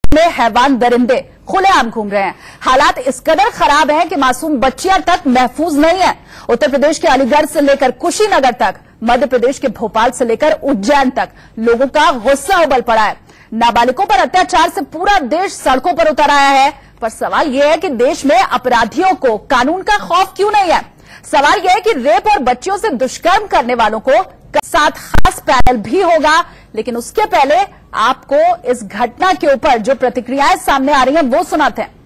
में हैवान दरिंदे खुलेआम घूम रहे हैं। हालात इस कदर खराब हैं कि मासूम बच्चियां तक महफूज नहीं है। उत्तर प्रदेश के अलीगढ़ से लेकर कुशीनगर तक, मध्य प्रदेश के भोपाल से लेकर उज्जैन तक लोगों का गुस्सा उबल पड़ा है। नाबालिगों पर अत्याचार से पूरा देश सड़कों पर उतर आया है। पर सवाल यह है कि देश में अपराधियों को कानून का खौफ क्यों नहीं है। सवाल यह है कि रेप और बच्चियों से दुष्कर्म करने वालों को साथ खास पैनल भी होगा। लेकिन उसके पहले आपको इस घटना के ऊपर जो प्रतिक्रियाएं सामने आ रही हैं वो सुनाते हैं।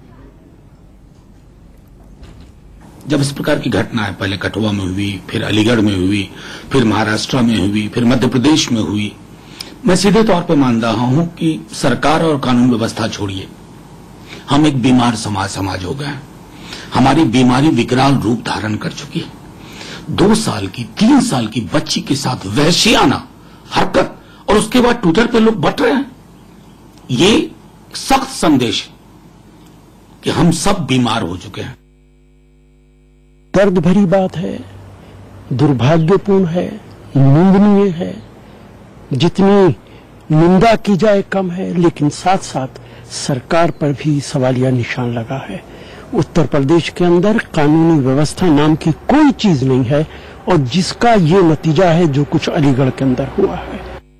जब इस प्रकार की घटनाएं पहले कठुआ में हुई, फिर अलीगढ़ में हुई, फिर महाराष्ट्र में हुई, फिर मध्य प्रदेश में हुई, मैं सीधे तौर पर मान रहा हूं कि सरकार और कानून व्यवस्था छोड़िए, हम एक बीमार समाज हो गए हैं। हमारी बीमारी विकराल रूप धारण कर चुकी है। 2 साल की 3 साल की बच्ची के साथ वहशियाना हरकत, और उसके बाद ट्विटर पे लोग बट रहे हैं। ये सख्त संदेश है कि हम सब बीमार हो चुके हैं। दर्द भरी बात है, दुर्भाग्यपूर्ण है, निंदनीय है। जितनी निंदा की जाए कम है, लेकिन साथ साथ सरकार पर भी सवालिया निशान लगा है। उत्तर प्रदेश के अंदर कानूनी व्यवस्था नाम की कोई चीज नहीं है, और जिसका ये नतीजा है जो कुछ अलीगढ़ के अंदर हुआ है।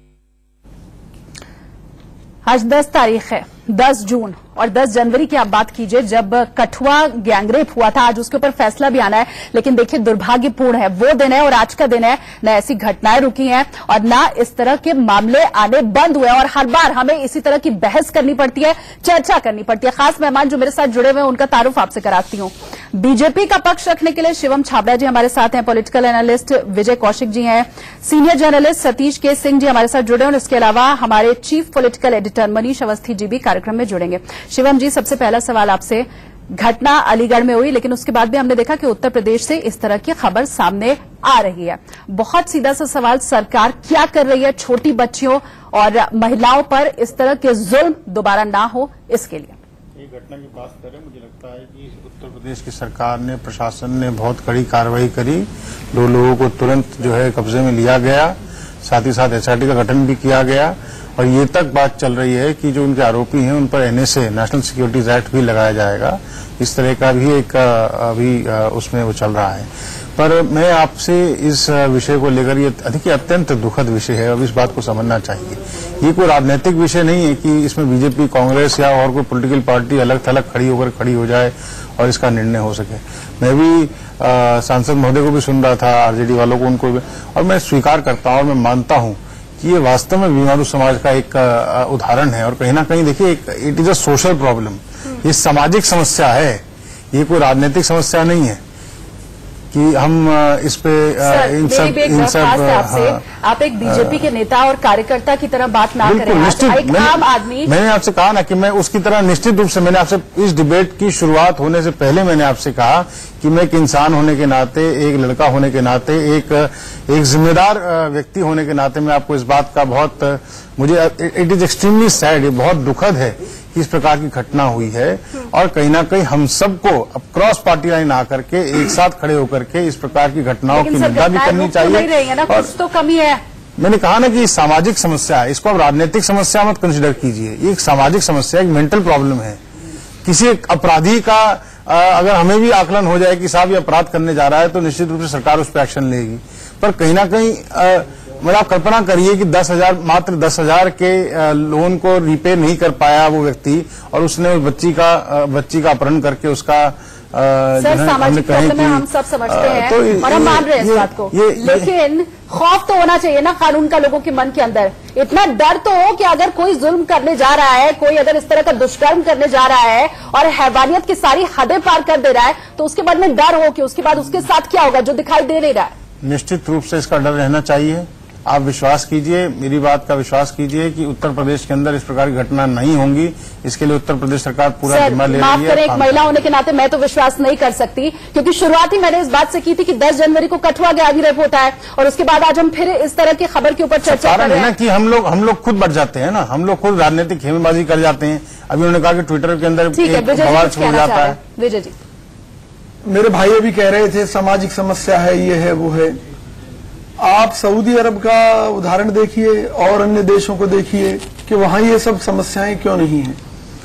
आज 10 तारीख है, 10 जून और 10 जनवरी की आप बात कीजिए जब कठुआ गैंगरेप हुआ था। आज उसके ऊपर फैसला भी आना है, लेकिन देखिए दुर्भाग्यपूर्ण है वो दिन है और आज का दिन है। न ऐसी घटनाएं रुकी हैं और न इस तरह के मामले आने बंद हुए, और हर बार हमें इसी तरह की बहस करनी पड़ती है, चर्चा करनी पड़ती है। खास मेहमान जो मेरे साथ जुड़े हुए हैं उनका तारुफ आपसे कराती हूं। बीजेपी का पक्ष रखने के लिए शिवम छाबड़ा जी हमारे साथ हैं, पॉलिटिकल एनालिस्ट विजय कौशिक जी हैं, सीनियर जर्नलिस्ट सतीश के सिंह जी हमारे साथ जुड़े हैं, और इसके अलावा हमारे chief political editor Manish Awasthi ji भी कार्यक्रम में जुड़ेंगे। शिवम जी, सबसे पहला सवाल आपसे, घटना अलीगढ़ में हुई, लेकिन उसके बाद भी हमने देखा कि उत्तर प्रदेश से इस तरह की खबर सामने आ रही है। बहुत सीधा सा सवाल, सरकार क्या कर रही है छोटी बच्चियों और महिलाओं पर इस तरह के जुल्म दोबारा ना हो इसके लिए? ये घटना की बात करें, मुझे लगता है कि उत्तर प्रदेश की सरकार ने, प्रशासन ने बहुत कड़ी कार्रवाई करी। 2 लोगों को तुरंत जो है कब्जे में लिया गया, साथ ही साथ एसआईटी का गठन भी किया गया, और ये तक बात चल रही है कि जो उनके आरोपी हैं उन पर एनएसए, नेशनल सिक्योरिटीज एक्ट भी लगाया जाएगा। इस तरह का भी एक अभी उसमें वो चल रहा है। पर मैं आपसे इस विषय को लेकर, ये देखिए अत्यंत दुखद विषय है, अब इस बात को समझना चाहिए। ये कोई राजनीतिक विषय नहीं है कि इसमें बीजेपी, कांग्रेस या और कोई पॉलिटिकल पार्टी अलग थलग खड़ी हो जाए और इसका निर्णय हो सके। मैं भी सांसद महोदय को भी सुन रहा था, आरजेडी वालों को, उनको भी, और मैं स्वीकार करता हूं और मैं मानता हूं कि ये वास्तव में बीमारू समाज का एक उदाहरण है। और कहीं ना कहीं देखिए, it is a social problem, ये सामाजिक समस्या है, ये कोई राजनीतिक समस्या नहीं है कि हम इस पे इन सब आप एक बीजेपी के नेता और कार्यकर्ता की तरह बात ना करें। एक आम आदमी, मैंने आपसे कहा ना कि मैं उसकी तरह निश्चित रूप से, मैंने आपसे इस डिबेट की शुरुआत होने से पहले मैंने आपसे कहा कि मैं एक इंसान होने के नाते, एक लड़का होने के नाते, एक जिम्मेदार व्यक्ति होने के नाते मैं आपको इस बात का बहुत, मुझे इट इज एक्सट्रीमली सैड, ये बहुत दुखद है कि इस प्रकार की घटना हुई है। और कहीं ना कहीं हम सबको अब क्रॉस पार्टी लाइन आकर के एक साथ खड़े होकर के इस प्रकार की घटनाओं की निंदा भी करनी चाहिए। और कुछ तो कमी है। मैंने कहा ना कि सामाजिक समस्या है, इसको आप राजनीतिक समस्या मत कंसिडर कीजिए। ये एक सामाजिक समस्या, एक मेंटल प्रॉब्लम है। किसी एक अपराधी का अगर हमें भी आकलन हो जाए कि साहब ये अपराध करने जा रहा है, तो निश्चित रूप से सरकार उस पर एक्शन लेगी। पर कहीं ना कहीं मतलब आप कल्पना करिए कि 10,000, मात्र 10,000 के लोन को रिपे नहीं कर पाया वो व्यक्ति, और उसने उस बच्ची का अपहरण करके उसका सर, सामाजिक प्रॉब्लम है, हम सब समझते हैं तो और हम मान रहे हैं इस बात को, लेकिन खौफ तो होना चाहिए ना कानून का लोगों के मन के अंदर। इतना डर तो हो कि अगर कोई जुल्म करने जा रहा है, कोई अगर इस तरह का दुष्कर्म करने जा रहा है और हैवानियत की सारी हदें पार कर दे रहा है, तो उसके बाद में डर हो कि उसके बाद उसके साथ क्या होगा जो दिखाई दे नहीं रहा है। निश्चित रूप से इसका डर रहना चाहिए। आप विश्वास कीजिए, मेरी बात का विश्वास कीजिए कि उत्तर प्रदेश के अंदर इस प्रकार की घटना नहीं होंगी। इसके लिए उत्तर प्रदेश सरकार पूरा जिम्मा ले रही है। माफ करें, एक महिला होने के नाते मैं तो विश्वास नहीं कर सकती, क्योंकि शुरुआत ही मैंने इस बात से की थी कि 10 जनवरी को कठुआ गैंगरेप होता है, और उसके बाद आज हम फिर इस तरह की खबर के ऊपर चर्चा कर रहे हैं। कि हम लोग खुद बढ़ जाते हैं ना, हम लोग खुद राजनीतिक खेमेबाजी कर जाते हैं। अभी उन्होंने कहा कि ट्विटर के अंदर बवाल छूट जाता है। विजय जी, मेरे भाई अभी कह रहे थे सामाजिक समस्या है, ये है वो है। आप सऊदी अरब का उदाहरण देखिए और अन्य देशों को देखिए कि वहां ये सब समस्याएं क्यों नहीं है।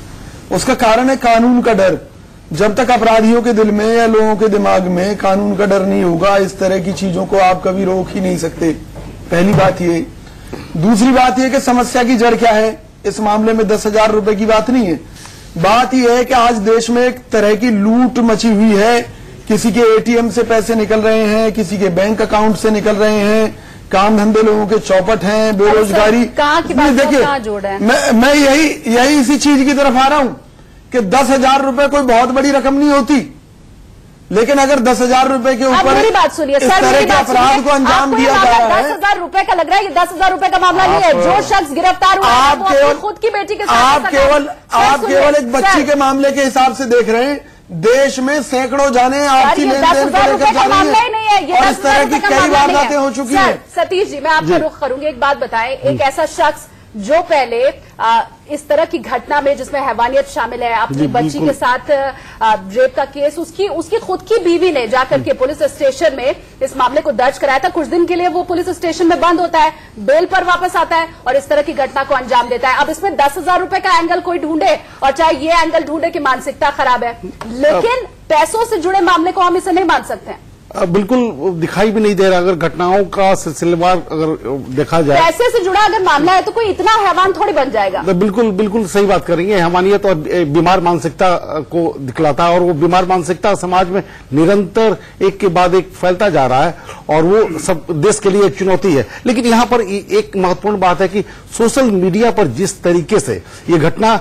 उसका कारण है कानून का डर। जब तक अपराधियों के दिल में या लोगों के दिमाग में कानून का डर नहीं होगा, इस तरह की चीजों को आप कभी रोक ही नहीं सकते। पहली बात ये। दूसरी बात यह कि समस्या की जड़ क्या है। इस मामले में 10,000 रुपए की बात नहीं है। बात यह है कि आज देश में एक तरह की लूट मची हुई है। किसी के एटीएम से पैसे निकल रहे हैं, किसी के बैंक अकाउंट से निकल रहे हैं, काम धंधे लोगों के चौपट हैं, बेरोजगारी। देखिए, मैं यही इसी चीज की तरफ आ रहा हूं कि 10,000 रुपए कोई बहुत बड़ी रकम नहीं होती, लेकिन अगर 10,000 रुपए के ऊपर मेरी बात सुनिए, इस तरह के अपराध को अंजाम दिया जा रहा है। 10,000 रुपए का लग रहा है, ये 10,000 रुपए का मामला नहीं है। जो शख्स गिरफ्तार हुआ है, वो अपनी खुद की बेटी के साथ आप केवल एक बच्ची के मामले के हिसाब से देख रहे हैं। देश में सैकड़ों जाने आपकी लेन देन को लेकर जा रही है और इस तरह की कई वारदातें हो चुकी हैं। सतीश जी, मैं आपका रुख करूंगी। एक बात बताएं, एक ऐसा शख्स जो पहले इस तरह की घटना में जिसमें हैवानियत शामिल है, अपनी बच्ची के साथ रेप का केस, उसकी खुद की बीवी ने जाकर के पुलिस स्टेशन में इस मामले को दर्ज कराया था। कुछ दिन के लिए वो पुलिस स्टेशन में बंद होता है, बेल पर वापस आता है और इस तरह की घटना को अंजाम देता है। अब इसमें 10,000 रुपए का एंगल कोई ढूंढे और चाहे ये एंगल ढूंढे कि मानसिकता खराब है, लेकिन पैसों से जुड़े मामले को हम इसे नहीं मान सकते हैं। बिल्कुल दिखाई भी नहीं दे रहा। अगर घटनाओं का सिलसिलेवार अगर देखा जाए, पैसे से जुड़ा अगर मामला है तो कोई इतना हैवान थोड़ी बन जाएगा। तो बिल्कुल सही बात कर रही है। हैवानियत और बीमार मानसिकता को दिखलाता है और वो बीमार मानसिकता समाज में निरंतर एक के बाद एक फैलता जा रहा है और वो सब देश के लिए एक चुनौती है। लेकिन यहाँ पर एक महत्वपूर्ण बात है कि सोशल मीडिया पर जिस तरीके से ये घटना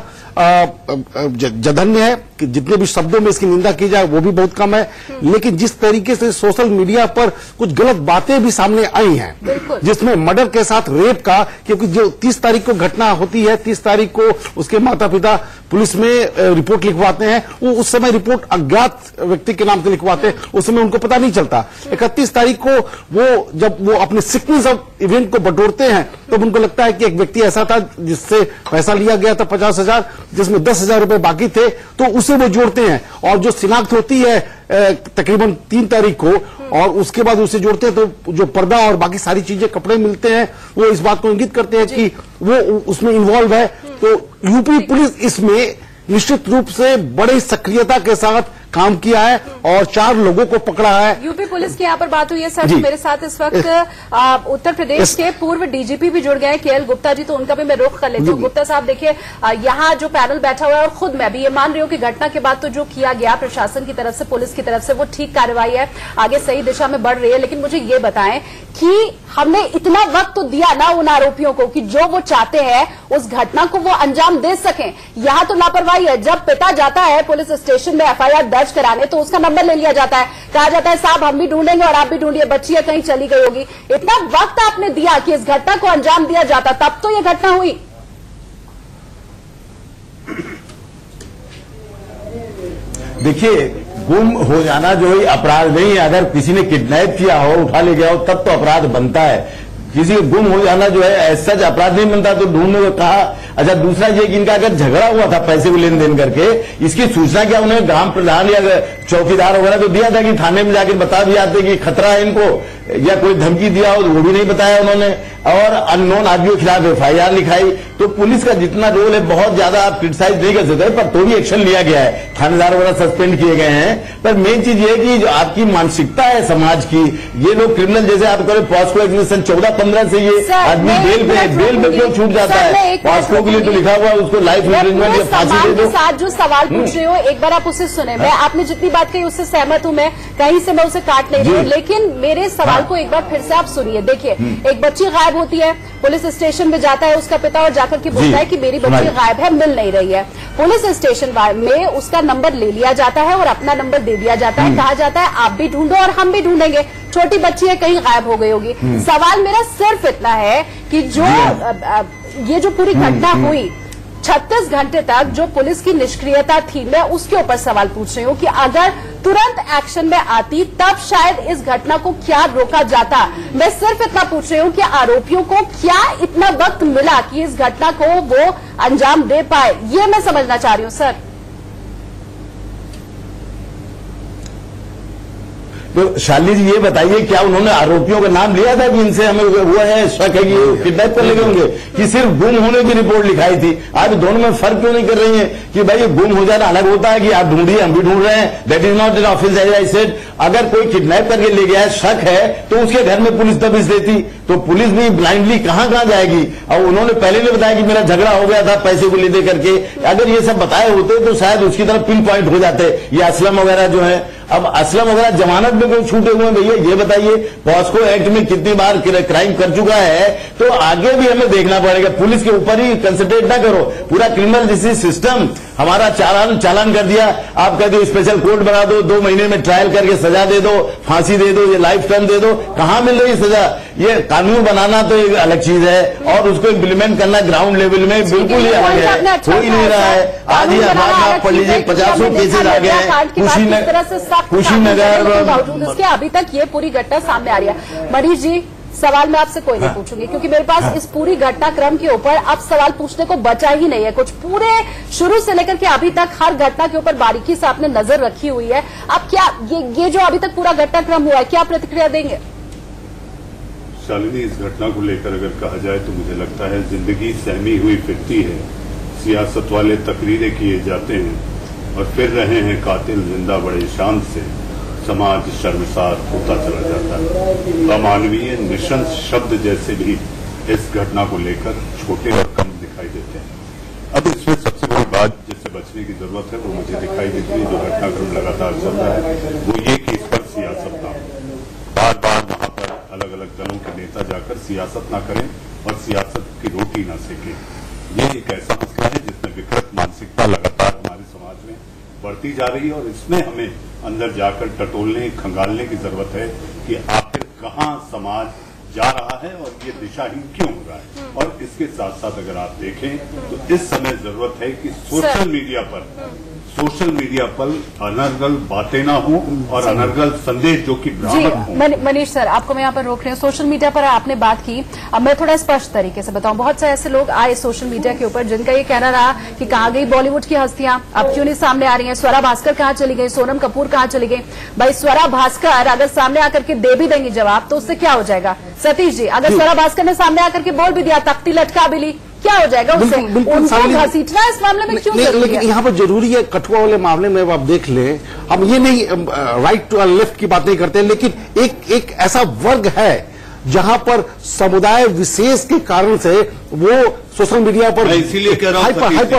जघन्य है कि जितने भी शब्दों में इसकी निंदा की जाए वो भी बहुत कम है, लेकिन जिस तरीके से सोशल मीडिया पर कुछ गलत बातें भी सामने आई हैं, जिसमें मर्डर के साथ रेप का, क्योंकि जो 30 तारीख को घटना होती है, 30 तारीख को उसके माता पिता पुलिस में रिपोर्ट लिखवाते हैं। वो उस समय रिपोर्ट अज्ञात व्यक्ति के नाम से लिखवाते हैं, उस समय उनको पता नहीं चलता। 31 तारीख को वो जब वो अपने सीक्वेंस ऑफ इवेंट को बटोरते हैं तब उनको लगता है कि एक व्यक्ति ऐसा था जिससे पैसा लिया गया था 50,000, जिसमें 10,000 रुपए बाकी थे, तो उसे वो जोड़ते हैं। और जो शिनाख्त होती है तकरीबन 3 तारीख को और उसके बाद उसे जोड़ते हैं, तो जो पर्दा और बाकी सारी चीजें, कपड़े मिलते हैं, वो इस बात को इंगित करते हैं कि वो उसमें इन्वॉल्व है। तो यूपी पुलिस इसमें निश्चित रूप से बड़ी सक्रियता के साथ काम किया है और 4 लोगों को पकड़ा है। यूपी पुलिस की यहाँ पर बात हुई है सर। मेरे साथ इस वक्त उत्तर प्रदेश के पूर्व डीजीपी भी जुड़ गए हैं, केएल गुप्ता जी, तो उनका भी मैं रुख कर लेती हूँ। गुप्ता साहब, देखिए, यहाँ जो पैनल बैठा हुआ है और खुद मैं भी ये मान रही हूँ कि घटना के बाद तो जो किया गया प्रशासन की तरफ से, पुलिस की तरफ से, वो ठीक कार्रवाई है, आगे सही दिशा में बढ़ रही है। लेकिन मुझे ये बताएं कि हमने इतना वक्त तो दिया ना उन आरोपियों को कि जो वो चाहते हैं उस घटना को वो अंजाम दे सकें। यहाँ तो लापरवाही है। जब पिता जाता है पुलिस स्टेशन में एफआईआर दर्ज कराने तो उसका नंबर ले लिया जाता है, कहा जाता है साहब हम भी ढूंढेंगे और आप भी ढूंढिए, बच्ची कहीं चली गई होगी। इतना वक्त आपने दिया कि इस घटना को अंजाम दिया जाता, तब तो ये घटना हुई। देखिए, गुम हो जाना जो ही अपराध नहीं है। अगर किसी ने किडनैप किया हो, उठा ले गया हो, तब तो अपराध बनता है। किसी को गुम हो जाना जो है ऐसा अपराध नहीं बनता। तो ढूंढने को कहा। अच्छा, दूसरा ये कि इनका अगर झगड़ा हुआ था पैसे को लेन देन करके, इसकी सूचना क्या उन्हें ग्राम प्रधान या चौकीदार वगैरह तो दिया था कि थाने में जाकर बता भी आते कि खतरा है इनको, या कोई धमकी दिया हो तो वो भी नहीं बताया उन्होंने, और अननोन आदमियों के खिलाफ एफआईआर लिखाई। तो पुलिस का जितना रोल है बहुत ज्यादा आप क्रिटिसाइज नहीं कर सकते, पर तो भी एक्शन लिया गया है, थानेदार वगैरह सस्पेंड किए गए हैं। पर मेन चीज ये है कि जो आपकी मानसिकता है समाज की, ये लोग क्रिमिनल जैसे आप करें पॉस्को एक्ट 14-15 से ये आदमी बेल पे क्यों छूट जाता है? पॉस्को के लिए तो लिखा हुआ उसको लाइफ इम्प्रिजनमेंट या फांसी दे दो। साथ जो सवाल पूछ रहे हो एक बार आप उसे सुने। मैं आपने जितनी बात कही उससे सहमत हूं, मैं कहीं से मैं उसे काट नहीं रही हूं, लेकिन मेरे सवाल को एक बार फिर से आप सुनिए। देखिए, एक बच्ची गायब होती है, पुलिस स्टेशन में जाता है उसका पिता और जाकर के बोलता है कि मेरी बच्ची गायब है, मिल नहीं रही है। पुलिस स्टेशन में उसका नंबर ले लिया जाता है और अपना नंबर दे दिया जाता है, कहा जाता है आप भी ढूंढो और हम भी ढूंढेंगे, छोटी बच्ची है कहीं गायब हो गई होगी। सवाल मेरा सिर्फ इतना है कि जो ये जो पूरी घटना हुई 36 घंटे तक जो पुलिस की निष्क्रियता थी, मैं उसके ऊपर सवाल पूछ रही हूँ कि अगर तुरंत एक्शन में आती तब शायद इस घटना को क्या रोका जाता। मैं सिर्फ इतना पूछ रही हूँ कि आरोपियों को क्या इतना वक्त मिला कि इस घटना को वो अंजाम दे पाए, ये मैं समझना चाह रही हूँ सर। तो शालिनी जी ये बताइए, क्या उन्होंने आरोपियों का नाम लिया था कि इनसे हमें वो है शक है कि किडनैप कर लेंगे होंगे, कि सिर्फ गुम होने की रिपोर्ट लिखाई थी? आप दोनों में फर्क क्यों नहीं कर रही है कि भाई ये गुम हो जाना अलग होता है कि आप ढूंढिए, हम भी ढूंढ रहे हैं, that is not an offence as I said. अगर कोई किडनैप करके ले गया है, शक है, तो उसके घर में पुलिस दबिश देती, तो पुलिस भी ब्लाइंडली कहां जाएगी? और उन्होंने पहले नहीं बताया कि मेरा झगड़ा हो गया था पैसे को लेकर करके, अगर ये सब बताए होते तो शायद उसकी तरफ पिन पॉइंट हो जाते। ये असलम वगैरह जो है, अब असलम वगैरह जमानत में क्यों छूटे हुए हैं भैया, ये बताइए। पॉस्को एक्ट में कितनी बार क्राइम कर चुका है, तो आगे भी हमें देखना पड़ेगा। पुलिस के ऊपर ही कंसंट्रेट ना करो, पूरा क्रिमिनल जस्टिस सिस्टम हमारा चालान कर दिया। आप कहते हो स्पेशल कोर्ट बना दो, 2 महीने में ट्रायल करके सजा दे दो, फांसी दे दो, ये लाइफ टर्म दे दो, कहां मिल रही सजा? ये कानून बनाना तो एक अलग चीज है और उसको इम्प्लीमेंट करना ग्राउंड लेवल में बिल्कुल ही अलग है, हो ही नहीं रहा है। आज ही अखबार में आप पढ़ लीजिए, 50 केसेज आ गए हैं कुशीनगर। उसके अभी तक ये पूरी घटना सामने आ रही है। मनीष जी, सवाल मैं आपसे कोई नहीं पूछूंगी क्योंकि मेरे पास इस पूरी घटनाक्रम के ऊपर अब सवाल पूछने को बचा ही नहीं है कुछ। पूरे शुरू से लेकर के अभी तक हर घटना के ऊपर बारीकी से आपने नजर रखी हुई है। अब क्या ये जो अभी तक पूरा घटनाक्रम हुआ है, क्या प्रतिक्रिया देंगे? शालिनी, इस घटना को लेकर अगर कहा जाए तो मुझे लगता है जिंदगी सहमी हुई फिरती है, सियासत वाले तकरीरें किए जाते हैं और फिर रहे हैं कातिल जिंदा बड़े शान से, समाज शर्मसार होता चला जाता है। अमानवीय निशंस शब्द जैसे भी इस घटना को लेकर छोटे और कम दिखाई देते हैं। अब इसमें सबसे बड़ी बात जिससे बचने की जरूरत है वो मुझे दिखाई देती है, जो घटनाक्रम लगातार चल रहा है, वो ये कि इस पर सियासत ना हो। बार बार वहां पर अलग अलग दलों के नेता जाकर सियासत ना करें और सियासत की रोटी ना सेकें। ये एक ऐसा मसला है जिसमें विकृत मानसिकता लगातार हमारे समाज में बढ़ती जा रही है और इसमें हमें अंदर जाकर टटोलने खंगालने की जरूरत है कि आखिर कहां समाज जा रहा है और ये दिशाहीन क्यों हो रहा है। और इसके साथ साथ अगर आप देखें तो इस समय जरूरत है कि सोशल मीडिया पर अनर्गल बातें ना हो और अनर्गल संदेश जो कि भ्रामक हो। मनीष सर, आपको मैं यहाँ पर रोक रही हूँ। सोशल मीडिया पर आपने बात की, अब मैं थोड़ा स्पष्ट तरीके से बताऊं। बहुत से ऐसे लोग आए सोशल मीडिया के ऊपर जिनका ये कहना रहा कि कहाँ गई बॉलीवुड की हस्तियां, अब क्यों नहीं सामने आ रही हैं? स्वरा भास्कर कहाँ चली गई, सोनम कपूर कहाँ चली गई? भाई स्वरा भास्कर अगर सामने आकर के दे भी देंगी जवाब तो उससे क्या हो जाएगा? सतीश जी, अगर स्वरा भास्कर ने सामने आकर के बोल भी दिया, तख्ती लटका भी ली, क्या हो जाएगा उससे? उनको घसीटना इस मामले में क्यों जरूरी है? लेकिन यहाँ पर जरूरी है, कठुआ वाले मामले में आप देख लें, हम ये नहीं राइट टू लेफ्ट की बात नहीं करते, लेकिन एक ऐसा वर्ग है जहां पर समुदाय विशेष के कारण से वो सोशल मीडिया पर इसीलिए कह रहा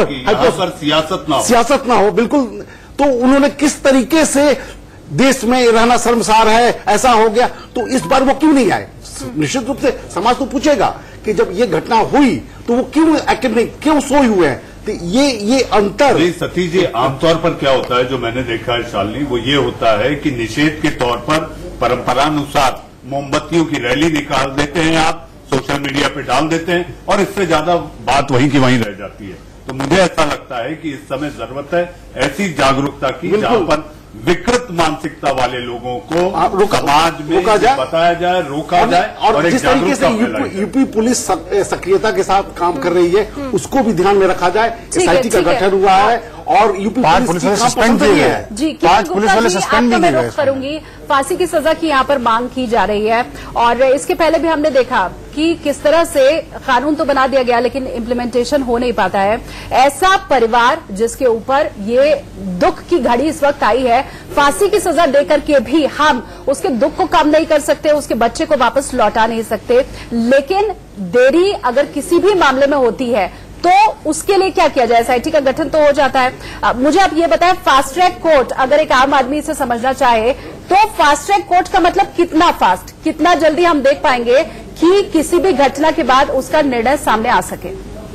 हूं सियासत ना हो। बिल्कुल, तो उन्होंने किस तरीके से देश में रहना शर्मसार है, ऐसा हो गया, तो इस बार वो क्यों नहीं आए? निश्चित रूप से समाज तो पूछेगा कि जब ये घटना हुई तो वो क्यों एक्टिव नहीं, क्यों सोए हुए हैं? तो ये अंतर नहीं सतीश जी, आमतौर पर क्या होता है जो मैंने देखा है शालिनी, वो ये होता है कि निषेध के तौर पर परंपरानुसार मोमबत्तियों की रैली निकाल देते हैं, आप सोशल मीडिया पे डाल देते हैं और इससे ज्यादा बात वहीं की वहीं रह जाती है। तो मुझे ऐसा लगता है कि इस समय जरूरत है ऐसी जागरूकता की जहां पर विकृत मानसिकता वाले लोगों को समाज में बताया जाए, रोका जाए और जिस तरीके से यूपी पुलिस सक्रियता के साथ काम कर रही है उसको भी ध्यान में रखा जाए। एसआईटी का गठन हुआ है और यूपी पुलिस वाले सस्पेंड किए हैं। जी, 5 पुलिस वाले सस्पेंड भी किए करूंगी। फांसी की सजा की यहाँ पर मांग की जा रही है और इसके पहले भी हमने देखा कि किस तरह से कानून तो बना दिया गया लेकिन इम्प्लीमेंटेशन हो नहीं पाता है। ऐसा परिवार जिसके ऊपर ये दुख की घड़ी इस वक्त आई है, फांसी की सजा देकर के भी हम उसके दुख को कम नहीं कर सकते, उसके बच्चे को वापस लौटा नहीं सकते। लेकिन देरी अगर किसी भी मामले में होती है तो उसके लिए क्या किया जाए? एसआईटी का गठन तो हो जाता है। मुझे आप ये बताएं, फास्ट ट्रैक कोर्ट अगर एक आम आदमी इसे समझना चाहे तो फास्ट ट्रैक कोर्ट का मतलब कितना फास्ट, कितना जल्दी हम देख पाएंगे कि किसी भी घटना के बाद उसका निर्णय सामने आ सके?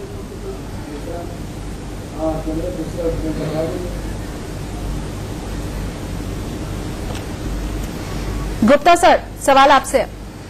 गुप्ता सर, सवाल आपसे।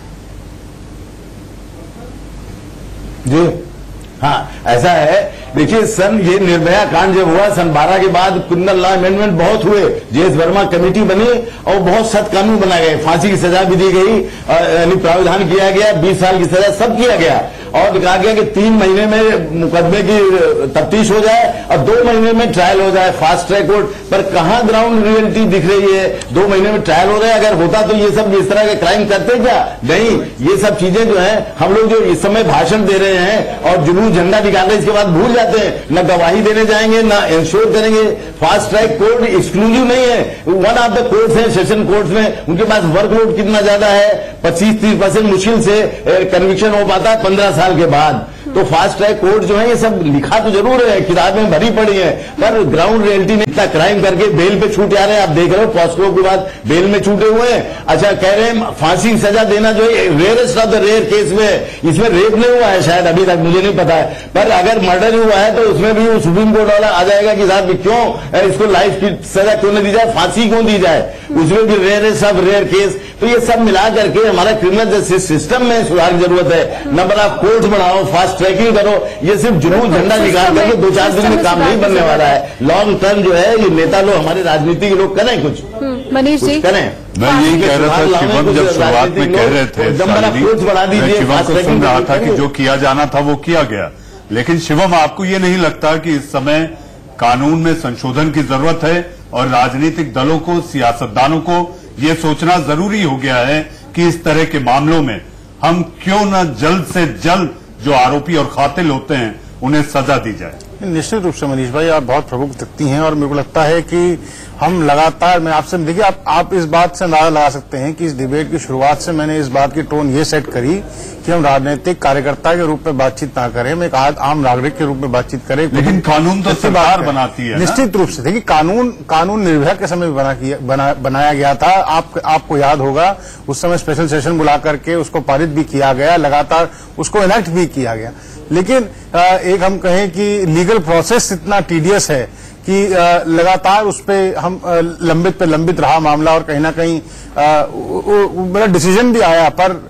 जी हाँ, ऐसा है, देखिए ये निर्भया कांड जब हुआ सन 12 के बाद क्रिमिनल लॉ अमेंडमेंट बहुत हुए, जेएस वर्मा कमेटी बनी और बहुत सख्त कानून बनाए गए, फांसी की सजा भी दी गई, यानी प्रावधान किया गया, 20 साल की सजा सब किया गया। और कहा गया कि 3 महीने में मुकदमे की तफ्तीश हो जाए और 2 महीने में ट्रायल हो जाए, फास्ट ट्रैक कोर्ट। पर कहां ग्राउंड रियलिटी दिख रही है? 2 महीने में ट्रायल हो रहा है। अगर होता तो ये सब इस तरह के क्राइम करते क्या? नहीं, ये सब चीजें जो है हम लोग जो इस समय भाषण दे रहे हैं और जुलूस झंडा निकाल रहे हैं, इसके बाद भूल जाते हैं, न गवाही देने जाएंगे न इंश्योर करेंगे। फास्ट ट्रैक कोर्ट एक्सक्लूसिव नहीं है, वन ऑफ द कोर्ट्स है सेशन कोर्ट्स में। उनके पास वर्कलोड कितना ज्यादा है, 25-30% मुश्किल से कन्विक्शन हो पाता है 15 साल के बाद। तो फास्ट ट्रैक कोर्ट जो है ये सब लिखा तो जरूर है, किताबें भरी पड़ी है, पर ग्राउंड रियलिटी में इतना क्राइम करके बेल पे छूट आ रहे हैं। आप देख रहे हो पॉस्को के बाद बेल में छूटे हुए हैं। अच्छा, कह रहे हैं फांसी की सजा देना जो है rarest of the rare case में। इसमें रेप नहीं हुआ है शायद अभी तक, मुझे नहीं पता है, पर अगर मर्डर हुआ है तो उसमें भी सुप्रीम कोर्ट वाला आ जाएगा कि साहब क्यों इसको लाइफ की सजा क्यों नहीं दी जाए, फांसी क्यों दी जाए, उसमें भी रेयरेस्ट ऑफ रेयर केस। तो ये सब मिला करके हमारा क्रिमिनल जस्टिस सिस्टम में सुधार की जरूरत है। नंबर ऑफ कोर्ट बढ़ाओ, फास्ट ट्रैकिंग करो। ये सिर्फ जुलूस झंडा निकाल करके 2-4 दिन में काम नहीं बनने वाला है। लॉन्ग टर्म जो है ये नेता लोग, हमारे राजनीति के लोग करें कुछ, मनीष जी करें। मैं यही कह रहा था, शिवम जब शुरुआत में कह रहे थे, शिवम को सुन रहा था कि जो किया जाना था वो किया गया। लेकिन शिवम, आपको ये नहीं लगता कि इस समय कानून में संशोधन की जरूरत है और राजनीतिक दलों को, सियासतदानों को ये सोचना जरूरी हो गया है कि इस तरह के मामलों में हम क्यों न जल्द से जल्द जो आरोपी और कातिल होते हैं उन्हें सजा दी जाए? निश्चित रूप से मनीष भाई, आप बहुत प्रमुख व्यक्ति हैं और मेरे को लगता है कि हम लगातार, मैं आपसे देखिए, आप इस बात से अंदाजा लगा सकते हैं कि इस डिबेट की शुरुआत से मैंने इस बात की टोन ये सेट करी कि हम राजनीतिक कार्यकर्ता के रूप में बातचीत ना करें, हम एक आम नागरिक के रूप में बातचीत करें। लेकिन कानून तो सरकार बनाती है। निश्चित रूप से देखिए, कानून निर्भया के समय बनाया गया था। आपको याद होगा उस समय स्पेशल सेशन बुला करके उसको पारित भी किया गया, लगातार उसको इनेक्ट भी किया गया। लेकिन एक हम कहें कि लीगल प्रोसेस इतना टीडियस है कि लगातार उस पे हम लंबित रहा मामला और कहीं ना कहीं मेरा डिसीजन भी आया।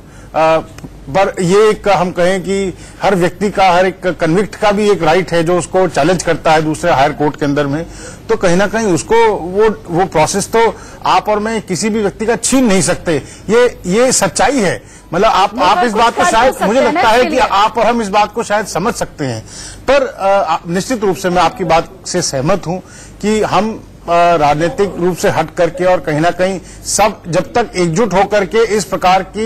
पर ये एक हम कहें कि हर व्यक्ति का, हर एक कन्विक्ट का भी एक राइट है जो उसको चैलेंज करता है दूसरे हायर कोर्ट के अंदर में। तो कहीं ना कहीं उसको वो प्रोसेस तो आप और मैं किसी भी व्यक्ति का छीन नहीं सकते। ये सच्चाई है। मतलब आप इस बात को शायद, मुझे लगता है कि आप और हम इस बात को शायद समझ सकते हैं। पर निश्चित रूप से मैं आपकी बात से सहमत हूं कि हम राजनीतिक रूप से हट करके और कहीं ना कहीं सब जब तक एकजुट होकर के इस प्रकार की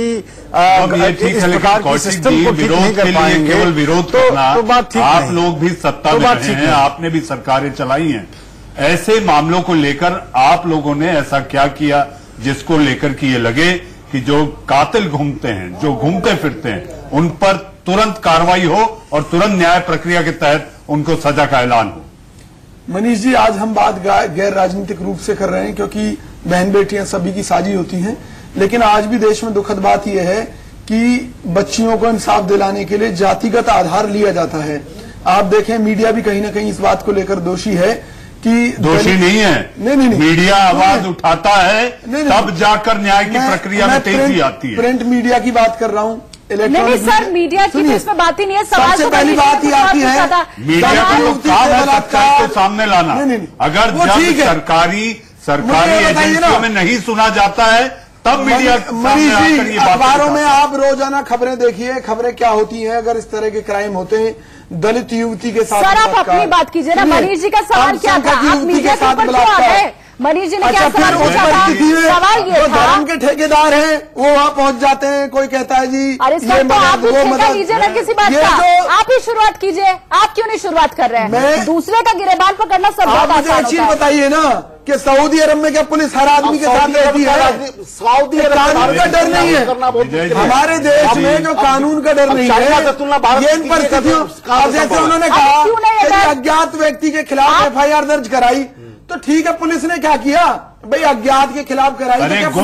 सिस्टम को ठीक नहीं कर पाएंगे, केवल विरोध तो बात ठीक आप लोग भी सत्ता में रहे हैं, आपने भी सरकारें चलाई हैं। ऐसे मामलों को लेकर आप लोगों ने ऐसा क्या किया जिसको लेकर कि ये लगे कि जो कातिल घूमते हैं, जो घूमते फिरते हैं, उन पर तुरंत कार्रवाई हो और तुरंत न्याय प्रक्रिया के तहत उनको सजा का ऐलान हो? मनीष जी, आज हम बात गैर राजनीतिक रूप से कर रहे हैं क्योंकि बहन बेटियां सभी की साझी होती हैं। लेकिन आज भी देश में दुखद बात यह है कि बच्चियों को इंसाफ दिलाने के लिए जातिगत आधार लिया जाता है। आप देखें, मीडिया भी कहीं ना कहीं इस बात को लेकर दोषी है कि दोषी नहीं है। नहीं, मीडिया आवाज उठाता है तब जाकर न्याय की प्रक्रिया में तेजी आती है। प्रिंट मीडिया की बात कर रहा हूँ, नहीं सर, मीडिया की इसमें बात ही नहीं है। सवाल सबसे पहली बात ही आती है मीडिया का तो काम है सच्चाई को सामने लाना। अगर जब सरकारी एजेंसियों में नहीं सुना जाता है तब मीडिया अखबारों में आप रोजाना खबरें देखिए, खबरें क्या होती हैं अगर इस तरह के क्राइम होते हैं। दलित युवती के साथ सर, आप अपनी बात कीजिए ना। मनीष जी का सवाल क्या था? आप मीडिया के ऊपर क्यों आ गए? मनीष जी ने क्या सवाल पूछा था? सवाल ये था, धर्म के ठेकेदार हैं वो वहाँ पहुंच जाते हैं, कोई कहता है जी अरे सर, तो आप भी ठेका लीजिए ना किसी बात का। आप ही शुरुआत कीजिए। आप क्यों नहीं शुरुआत कर रहे हैं? दूसरे का गिरेबान पकड़ना सब बहुत आसान होता है। चीज बताइए ना कि सऊदी अरब में क्या पुलिस हर आदमी के साथ रहती है? सऊदी अरब कानून का डर नहीं है। हमारे देश में जो कानून का डर नहीं है, ये इन परिस्थितियों, जैसे उन्होंने कहा कि अज्ञात व्यक्ति के खिलाफ FIR दर्ज कराई, तो ठीक है, पुलिस ने क्या किया भाई? अज्ञात के खिलाफ कराई।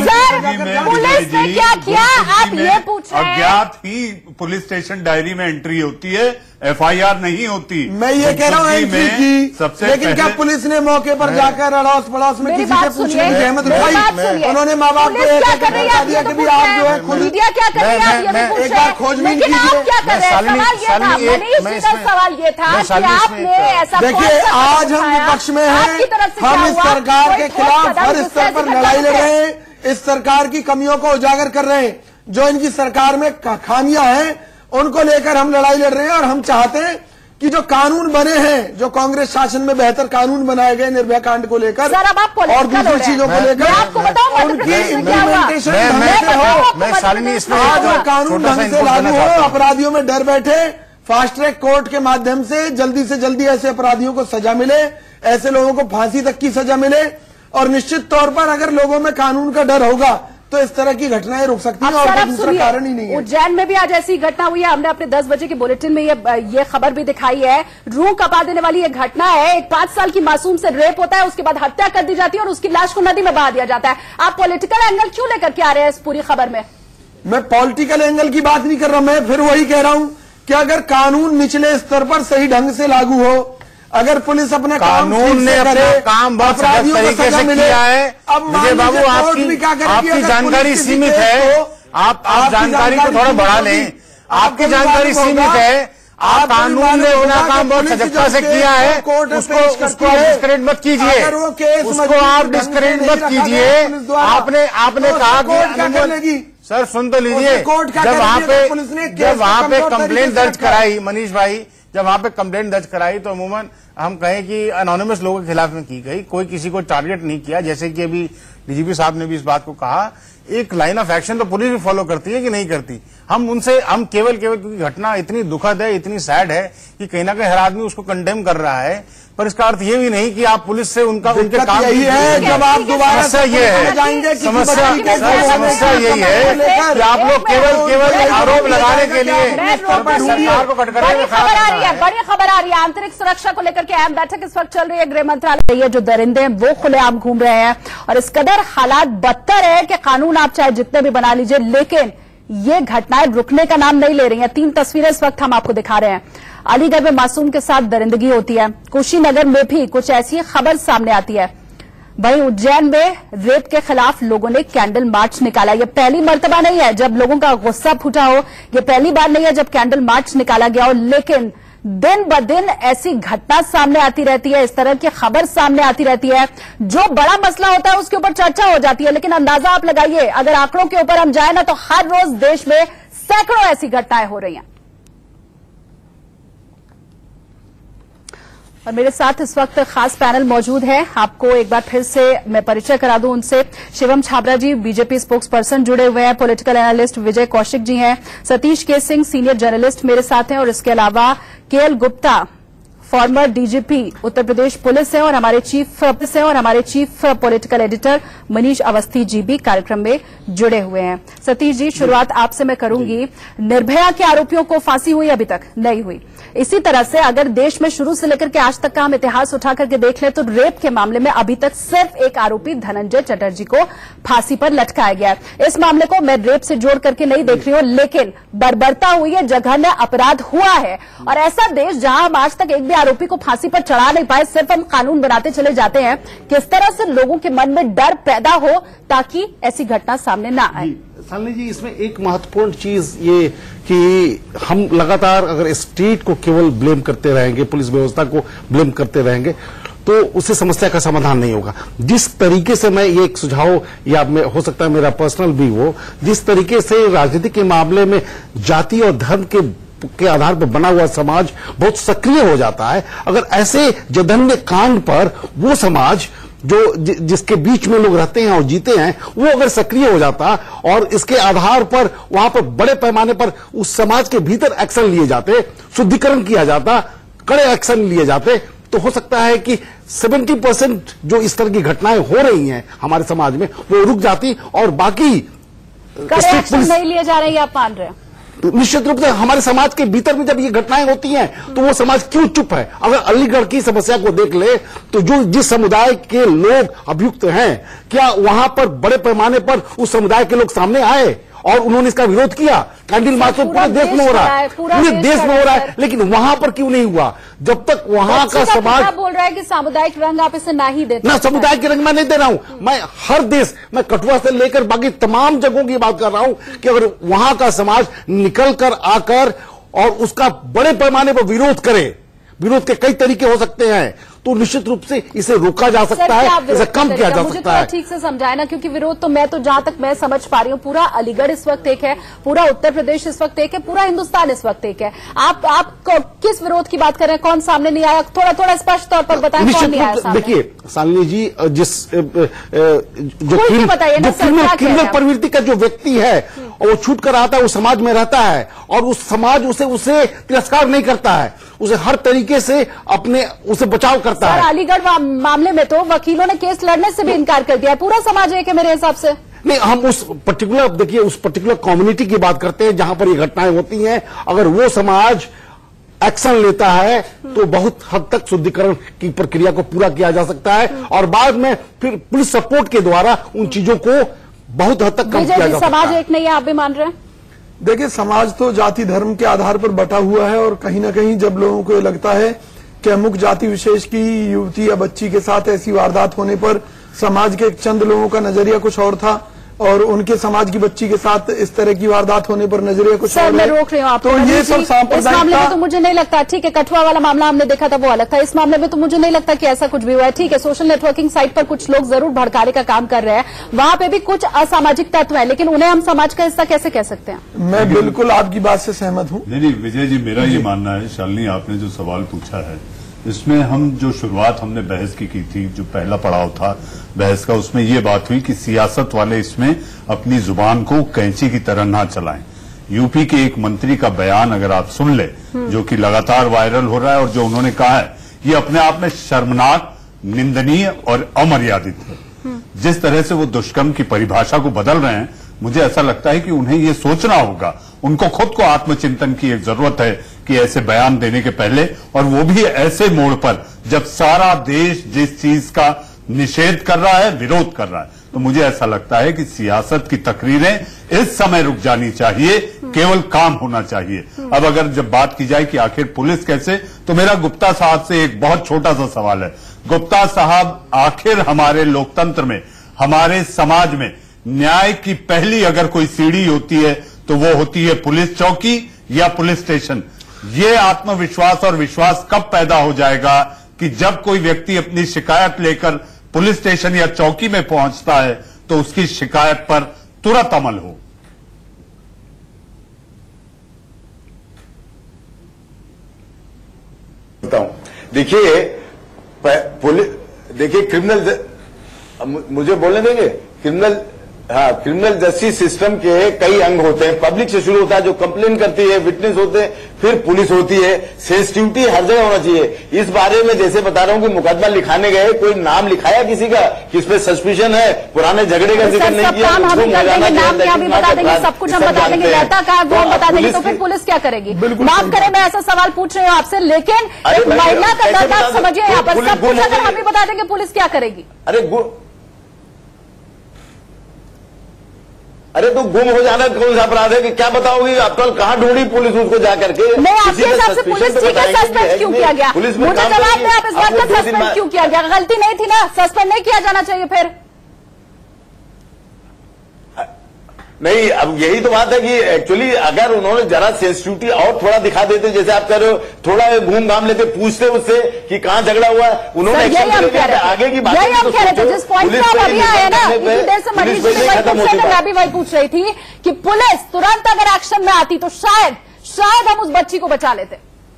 पुलिस ने क्या किया आप ये पूछ रहे हैं? अज्ञात ही पुलिस स्टेशन डायरी में एंट्री होती है, FIR नहीं होती। मैं ये कह रहा हूँ एंट्री की, लेकिन क्या पुलिस ने मौके पर जाकर अड़ोस पड़ोस में किसी से पूछने की जहमत उठाई? उन्होंने माँ बाप को क्या कर रही है? दिया कि भी आप जो है खुद मीडिया क्या कर रही है? एक बार खोजबीन कीजिए। क्या कर रहे हैं? मनीष जी का सवाल ये था कि आपने ऐसा, देखिए आज हम विपक्ष में हैं, हम इस सरकार के खिलाफ हर स्तर पर लड़ाई लड़ रहे हैं, इस सरकार की कमियों को उजागर कर रहे हैं। जो इनकी सरकार में खामियां हैं उनको लेकर हम लड़ाई लड़ रहे हैं। और हम चाहते हैं कि जो कानून बने हैं, जो कांग्रेस शासन में बेहतर कानून बनाए गए निर्भया कांड को लेकर और दूसरी चीजों को लेकर, उनकी इम्प्लीमेंटेशन ढंग से हो। मैं शालिनी इसमें आज वो कानून ढंग से लागू हो, अपराधियों में डर बैठे, फास्ट ट्रैक कोर्ट के माध्यम से जल्दी ऐसे अपराधियों को सजा मिले, ऐसे लोगों को फांसी तक की सजा मिले। और निश्चित तौर पर अगर लोगों में कानून का डर होगा तो इस तरह की घटनाएं रुक सकती हैं, और कोई दूसरा कारण ही नहीं है। उज्जैन में भी आज ऐसी घटना हुई है। हमने अपने 10 बजे के बुलेटिन में ये खबर भी दिखाई है। रूह कपा देने वाली ये घटना है। एक 5 साल की मासूम से रेप होता है, उसके बाद हत्या कर दी जाती है और उसकी लाश को नदी में बहा दिया जाता है। आप पॉलिटिकल एंगल क्यों लेकर के आ रहे हैं इस पूरी खबर में? मैं पॉलिटिकल एंगल की बात नहीं कर रहा, मैं फिर वही कह रहा हूं कि अगर कानून निचले स्तर पर सही ढंग से लागू हो, अगर पुलिस अपना कानून ने अपना काम बहुत सही तरीके से किया है। विजय बाबू, आपकी जानकारी सीमित है, आप जानकारी को थोड़ा बढ़ा लें। आपकी जानकारी सीमित है, आप कानून ने अपना काम बहुत सजगता से किया है, उसको आप डिस्क्रेडिट मत कीजिए, उसको आप डिस्क्रेडिट मत कीजिए। आपने कहा कि सर सुन तो लीजिए, जब वहां पे कंप्लेंट दर्ज कराई, मनीष भाई, जब वहां पे कंप्लेंट दर्ज कराई तो अमूमन हम कहें कि एनोनिमस लोगों के खिलाफ में की गई, कोई किसी को टारगेट नहीं किया। जैसे कि अभी डीजीपी साहब ने भी इस बात को कहा, एक लाइन ऑफ एक्शन तो पुलिस भी फॉलो करती है कि नहीं करती। हम केवल क्योंकि घटना इतनी दुखद है, इतनी सैड है कि कहीं ना कहीं हर आदमी उसको कंडेम कर रहा है, पर इसका अर्थ ये भी नहीं कि आप पुलिस से उनके काम यही है। जब आप दोबारा समस्या ये है, समस्या यही है कि आप लोग केवल आरोप लगाने के लिए सरकार को कटघरे में खड़ा कर रहे हैं। बड़ी खबर आ रही है, आंतरिक सुरक्षा को लेकर के अहम बैठक इस वक्त चल रही है गृह मंत्रालय। ये जो दरिंदे हैं वो खुलेआम घूम रहे हैं और इस कदर हालात बदतर है कि कानून आप चाहे जितने भी बना लीजिए, लेकिन ये घटनाएं रुकने का नाम नहीं ले रही हैं। 3 तस्वीरें इस वक्त हम आपको दिखा रहे हैं। अलीगढ़ में मासूम के साथ दरिंदगी होती है, कुशीनगर में भी कुछ ऐसी खबर सामने आती है। वहीं उज्जैन में रेप के खिलाफ लोगों ने कैंडल मार्च निकाला। ये पहली मर्तबा नहीं है जब लोगों का गुस्सा फूटा हो, ये पहली बार नहीं है जब कैंडल मार्च निकाला गया हो, लेकिन दिन ब दिन ऐसी घटना सामने आती रहती है, इस तरह की खबर सामने आती रहती है। जो बड़ा मसला होता है उसके ऊपर चर्चा हो जाती है, लेकिन अंदाजा आप लगाइए, अगर आंकड़ों के ऊपर हम जाए ना तो हर रोज देश में सैकड़ों ऐसी घटनाएं हो रही हैं। और मेरे साथ इस वक्त खास पैनल मौजूद है। आपको एक बार फिर से मैं परिचय करा दूं उनसे। Shivam Chhabra ji BJP spokesperson जुड़े हुए हैं, पॉलिटिकल एनालिस्ट विजय कौशिक जी हैं, सतीश के सिंह सीनियर जर्नलिस्ट मेरे साथ हैं, और इसके अलावा KL Gupta former DGP Uttar Pradesh police है और हमारे chief political editor Manish Awasthi ji भी कार्यक्रम में जुड़े हुए हैं। सतीश जी, शुरुआत आपसे मैं करूंगी। निर्भया के आरोपियों को फांसी हुई अभी तक नहीं हुई। इसी तरह से अगर देश में शुरू से लेकर के आज तक का हम इतिहास उठा करके देख लें तो रेप के मामले में अभी तक सिर्फ एक आरोपी धनंजय चटर्जी को फांसी पर लटकाया गया है। इस मामले को मैं रेप से जोड़ करके नहीं देख रही हूं, लेकिन बर्बरता हुई है, जघन्य अपराध हुआ है, और ऐसा देश जहां हम आज तक एक भी आरोपी को फांसी पर चढ़ा नहीं पाए, सिर्फ हम कानून बनाते चले जाते हैं। किस तरह से लोगों के मन में डर पैदा हो ताकि ऐसी घटना सामने ना आए? शालिनी जी, इसमें एक महत्वपूर्ण चीज ये कि हम लगातार अगर स्टेट को केवल ब्लेम करते रहेंगे, पुलिस व्यवस्था को ब्लेम करते रहेंगे, तो उससे समस्या का समाधान नहीं होगा। जिस तरीके से मैं ये एक सुझाव, या हो सकता है मेरा पर्सनल भी हो, जिस तरीके से राजनीति के मामले में जाति और धर्म के आधार पर बना हुआ समाज बहुत सक्रिय हो जाता है, अगर ऐसे जघन्य कांड पर वो समाज जिसके बीच में लोग रहते हैं और जीते हैं, वो अगर सक्रिय हो जाता और इसके आधार पर वहां पर बड़े पैमाने पर उस समाज के भीतर एक्शन लिए जाते, शुद्धिकरण किया जाता, कड़े एक्शन लिए जाते, तो हो सकता है कि 70% जो इस तरह की घटनाएं हो रही हैं हमारे समाज में वो रुक जाती, और बाकी कड़े एक्शन नहीं लिए जा रहे हैं, आप मान रहे हैं? तो निश्चित रूप से हमारे समाज के भीतर में जब ये घटनाएं होती हैं तो वो समाज क्यों चुप है? अगर अलीगढ़ की समस्या को देख ले तो जिस समुदाय के लोग अभियुक्त हैं, क्या वहां पर बड़े पैमाने पर उस समुदाय के लोग सामने आए और उन्होंने इसका विरोध किया? कैंडल मार्च तो पूरे देश में हो रहा है, पूरे देश में हो रहा है, लेकिन वहां पर क्यों नहीं हुआ? जब तक वहां का समाज बोल रहा है कि सामुदायिक रंग आप इसे ना ही देते। ना, सामुदायिक रंग मैं नहीं दे रहा हूं, मैं हर देश, मैं कठुआ से लेकर बाकी तमाम जगहों की बात कर रहा हूं कि अगर वहां का समाज निकल कर आकर और उसका बड़े पैमाने पर विरोध करे, विरोध के कई तरीके हो सकते हैं, तो निश्चित रूप से इसे रोका जा सकता है, इसे कम किया जा सकता है। ठीक से समझाए ना, क्योंकि विरोध तो मैं तो जहां तक मैं समझ पा रही हूँ पूरा अलीगढ़ इस वक्त एक है, पूरा उत्तर प्रदेश इस वक्त एक है, पूरा हिंदुस्तान इस वक्त एक है। आप किस विरोध की बात कर रहे हैं? कौन सामने नहीं आया? थोड़ा स्पष्ट तौर पर बताएं कौन नहीं आया सामने। देखिए शालिनी जी, जिस जो क्रिमिनल प्रवृत्ति का जो व्यक्ति है और वो छूट कर आता है, वो समाज में रहता है और उस समाज उसे तिरस्कार नहीं करता है, उसे हर तरीके से उसे बचाव करता है। अलीगढ़ मामले में तो वकीलों ने केस लड़ने से भी इनकार कर दिया है। पूरा समाज एक है मेरे हिसाब से। नहीं, हम उस पर्टिकुलर कम्युनिटी की बात करते हैं जहां पर ये घटनाएं होती हैं। अगर वो समाज एक्शन लेता है तो बहुत हद तक शुद्धिकरण की प्रक्रिया को पूरा किया जा सकता है और बाद में फिर पुलिस सपोर्ट के द्वारा उन चीजों को बहुत हद तक कम किया जा सकता है। समाज एक नहीं है, आप भी मान रहे हैं? देखिए, समाज तो जाति धर्म के आधार पर बटा हुआ है और कहीं ना कहीं जब लोगों को लगता है कि अमुक जाति विशेष की युवती या बच्ची के साथ ऐसी वारदात होने पर समाज के चंद लोगों का नजरिया कुछ और था और उनके समाज की बच्ची के साथ इस तरह की वारदात होने पर नजरिया कुछ और। मैं रोक रही हूँ आपको। तो ये सब इस मामले में तो मुझे नहीं लगता, ठीक है, कठुआ वाला मामला हमने देखा था वो अलग था, इस मामले में तो मुझे नहीं लगता कि ऐसा कुछ भी हुआ है। ठीक है, सोशल नेटवर्किंग साइट पर कुछ लोग जरूर भड़काने का काम कर रहे हैं, वहां पे भी कुछ असामाजिक तत्व है, लेकिन उन्हें हम समाज का हिस्सा कैसे कह सकते हैं? मैं बिल्कुल आपकी बात से सहमत हूँ। नहीं, विजय जी, मेरा ये मानना है, शालिनी आपने जो सवाल पूछा है इसमें हम जो शुरुआत हमने बहस की थी, जो पहला पड़ाव था बहस का, उसमें ये बात हुई कि सियासत वाले इसमें अपनी जुबान को कैंची की तरह ना चलाएं। यूपी के एक मंत्री का बयान अगर आप सुन ले, जो कि लगातार वायरल हो रहा है और जो उन्होंने कहा है, ये अपने आप में शर्मनाक, निंदनीय और अमर्यादित है। जिस तरह से वो दुष्कर्म की परिभाषा को बदल रहे हैं, मुझे ऐसा लगता है कि उन्हें ये सोचना होगा, उनको खुद को आत्मचिंतन की एक जरूरत है कि ऐसे बयान देने के पहले, और वो भी ऐसे मोड़ पर जब सारा देश जिस चीज का निषेध कर रहा है, विरोध कर रहा है। तो मुझे ऐसा लगता है कि सियासत की तकरीरें इस समय रुक जानी चाहिए, केवल काम होना चाहिए। अब अगर जब बात की जाए कि आखिर पुलिस कैसे, तो मेरा गुप्ता साहब से एक बहुत छोटा सा सवाल है। गुप्ता साहब, आखिर हमारे लोकतंत्र में, हमारे समाज में न्याय की पहली अगर कोई सीढ़ी होती है तो वो होती है पुलिस चौकी या पुलिस स्टेशन। ये आत्मविश्वास और विश्वास कब पैदा हो जाएगा कि जब कोई व्यक्ति अपनी शिकायत लेकर पुलिस स्टेशन या चौकी में पहुंचता है तो उसकी शिकायत पर तुरंत अमल हो। देखिए क्रिमिनल, मुझे बोलने देंगे, क्रिमिनल जस्टिस सिस्टम के कई अंग होते हैं। पब्लिक से शुरू होता है, जो कंप्लेन करती है, विटनेस होते हैं, फिर पुलिस होती है। सेंसिटिविटी हर जगह होना चाहिए। इस बारे में जैसे बता रहा हूं कि मुकदमा लिखाने गए, कोई नाम लिखाया किसी का कि इस पे सस्पिशन है, पुराने झगड़े का जिक्र नहीं किया, नाम भी बता देंगे, सब कुछ हम बता देंगे, रहता कहाँ वो बता देंगे, तो फिर पुलिस क्या करेगी? माफ करें, मैं ऐसा सवाल पूछ रही हूँ आपसे, लेकिन एक महिला का दर्द आप समझिए यहाँ पर, सब कुछ अगर हम भी बता देंगे पुलिस क्या करेगी? अरे तो गुम हो जाना कौन सा अपराध है कि क्या बताओगी? आप कल कहाँ ढूंढी पुलिस उसको जाकर के? नहीं, आपके हिसाब से पुलिस ठीक है, सस्पेंड क्यों किया गया? मुझे जवाब दें, आप इस बात का सस्पेंड क्यों किया गया? गलती नहीं थी ना, सस्पेंड नहीं किया जाना चाहिए फिर? नहीं, अब यही तो बात है कि एक्चुअली अगर उन्होंने जरा सेंसिटिविटी और थोड़ा दिखा देते, जैसे आप कह रहे हो, थोड़ा घूम घाम लेते, पूछते उससे कि कहाँ झगड़ा हुआ, उन्होंने एक्शन आगे की बात यही हम कह रहे थे। जिस पॉइंट पे अभी आए ना, इतनी देर से मरीज मैं भी वही पूछ रही थी कि पुलिस तुरंत अगर एक्शन में आती तो शायद हम उस बच्ची को बचा लेते।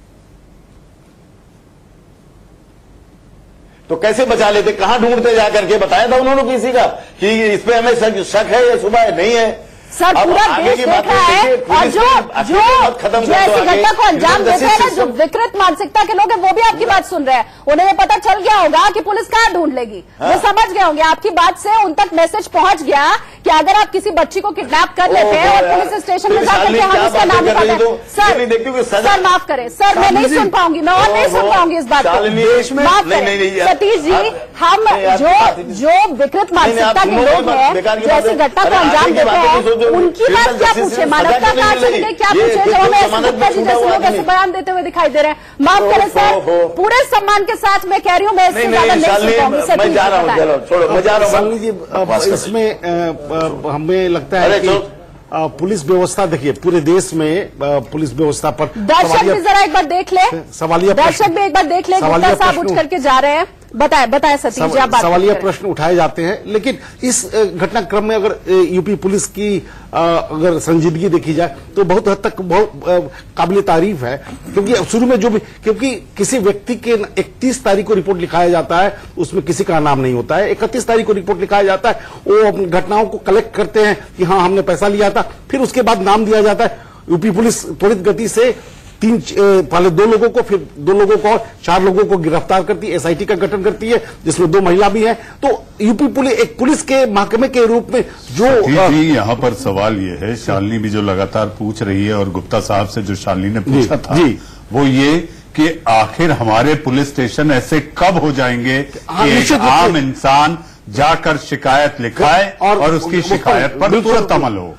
तो कैसे बचा लेते? कहाँ ढूंढते जाकर के? बताया था उन्होंने किसी का कि इस पे हमें शक है या सुबह नहीं है? सर, पूरा देश देख रहा है, और जो ऐसी घटना को अंजाम देते हैं ना, जो विकृत मानसिकता के लोग हैं, वो भी आपकी बात सुन रहे हैं। उन्हें ये पता चल गया होगा कि पुलिस कहाँ ढूंढ लेगी, वो समझ गए होंगे। आपकी बात से उन तक मैसेज पहुंच गया कि अगर आप किसी बच्ची को किडनैप कर लेते हैं और पुलिस स्टेशन में जाकर के हम उसका नाम बताते, सर माफ करें, सर मैं नहीं सुन पाऊंगी, मैं और नहीं सुन पाऊंगी इस बात को, माफ करें सतीश जी। हम जो विकृत मानसिकता के लोग हैं, जो ऐसी घटना को अंजाम देते हैं, उनकी बात क्या पूछे? मानवता कहाँ चली गई? क्या पूछे जब हमें गुप्ता जी जैसे लोग ऐसे बयान देते हुए दिखाई दे रहे हैं? माफ करें सर, पूरे सम्मान के साथ मैं कह रही हूँ, मैं इससे ज्यादा नहीं सुन पाऊंगी। मैं जा रहा हूँ, छोड़ो, मैं जा रहा हूँ। इसमें हमें लगता है कि पुलिस व्यवस्था देखिए पूरे देश में पुलिस व्यवस्था पर दर्शक भी जरा एक बार देख ले, दर्शक भी एक बार देख ले, गुप्ता साहब उठ करके जा रहे हैं। बताए सतीश जी, आप बात सवालिया प्रश्न उठाए जाते हैं, लेकिन इस घटनाक्रम में अगर यूपी पुलिस की अगर संजीदगी देखी जाए तो बहुत हद तक बहुत काबिल तारीफ है, क्योंकि शुरू में जो भी, क्योंकि किसी व्यक्ति के 31 तारीख को रिपोर्ट लिखाया जाता है, उसमें किसी का नाम नहीं होता है। 31 तारीख को रिपोर्ट लिखाया जाता है, वो अपनी घटनाओं को कलेक्ट करते हैं कि हाँ हमने पैसा लिया था, फिर उसके बाद नाम दिया जाता है। यूपी पुलिस त्वरित गति से पहले 2 लोगों को, फिर 2 लोगों को और 4 लोगों को गिरफ्तार करती है, एसआईटी का गठन करती है जिसमें 2 महिला भी हैं। तो यूपी पुलिस एक पुलिस के महकमे के रूप में जो यहाँ पर सवाल ये है, शालिनी भी जो लगातार पूछ रही है और गुप्ता साहब से जो शालिनी ने पूछा था वो ये कि आखिर हमारे पुलिस स्टेशन ऐसे कब हो जाएंगे कि आम इंसान जाकर शिकायत लिखाए और उसकी शिकायत पर तुरंत अमल हो।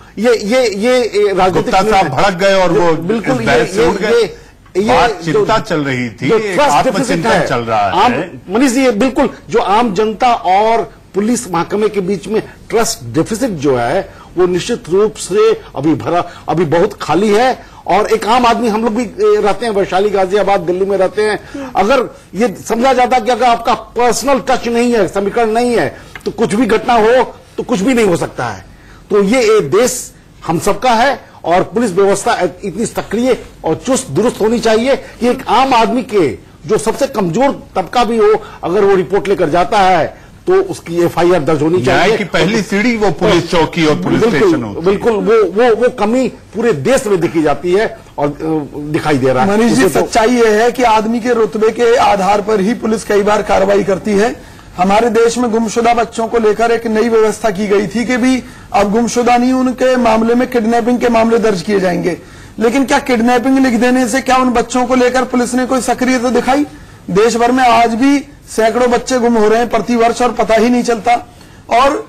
ये गुप्ता साहब भड़क गए और वो बिल्कुल से उठ गए। बात चिंता चल रही थी, आत्मचिंतन चल रहा है। मनीष जी, बिल्कुल जो आम जनता और पुलिस महकमे के बीच में ट्रस्ट डेफिसिट जो है वो निश्चित रूप से अभी बहुत खाली है। और एक आम आदमी, हम लोग भी रहते हैं वैशाली, गाजियाबाद, दिल्ली में रहते हैं, अगर ये समझा जाता कि अगर आपका पर्सनल टच नहीं है, समीकरण नहीं है, तो कुछ भी घटना हो तो कुछ भी नहीं हो सकता है। तो ये देश हम सबका है और पुलिस व्यवस्था इतनी सक्रिय और चुस्त दुरुस्त होनी चाहिए कि एक आम आदमी के जो सबसे कमजोर तबका भी हो, अगर वो रिपोर्ट लेकर जाता है तो उसकी एफआईआर दर्ज होनी चाहिए। कि पहली सीढ़ी वो पुलिस चौकी और पुलिस स्टेशन होती है। बिल्कुल वो कमी पूरे देश में देखी जाती है और दिखाई दे रहा है। मनीष जी, सच्चाई ये है कि आदमी के रुतबे के आधार पर ही पुलिस कई बार कार्रवाई करती है। हमारे देश में गुमशुदा बच्चों को लेकर एक नई व्यवस्था की गई थी कि भी अब गुमशुदा नहीं, उनके मामले में किडनैपिंग के मामले दर्ज किए जाएंगे। लेकिन क्या किडनैपिंग लिख देने से क्या उन बच्चों को लेकर पुलिस ने कोई सक्रियता दिखाई? देश भर में आज भी सैकड़ों बच्चे गुम हो रहे हैं प्रतिवर्ष और पता ही नहीं चलता। और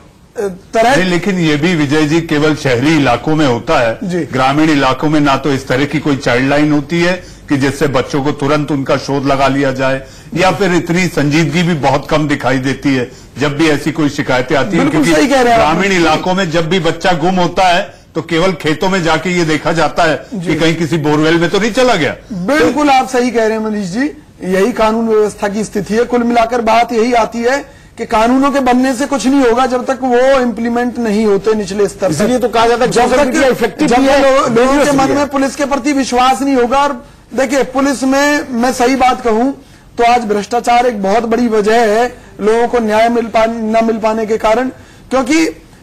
लेकिन ये भी विजय जी केवल शहरी इलाकों में होता है। ग्रामीण इलाकों में ना तो इस तरह की कोई चाइल्ड लाइन होती है कि जिससे बच्चों को तुरंत उनका शोध लगा लिया जाए, या फिर इतनी संजीदगी भी बहुत कम दिखाई देती है जब भी ऐसी कोई शिकायतें आती हैं। क्योंकि ग्रामीण इलाकों में जब भी बच्चा गुम होता है तो केवल खेतों में जाके ये देखा जाता है कि कहीं किसी बोरवेल में तो नहीं चला गया। बिल्कुल आप सही कह रहे हैं मनीष जी, यही कानून व्यवस्था की स्थिति है। कुल मिलाकर बात यही आती है कि कानूनों के बनने से कुछ नहीं होगा जब तक वो इम्प्लीमेंट नहीं होते निचले स्तर पर। इसलिए तो कहा जाता है जब तक लोगों के मन में पुलिस के प्रति विश्वास नहीं होगा। और देखिए, पुलिस में मैं सही बात कहूं तो आज भ्रष्टाचार एक बहुत बड़ी वजह है लोगों को न्याय न मिल पाने के कारण। क्योंकि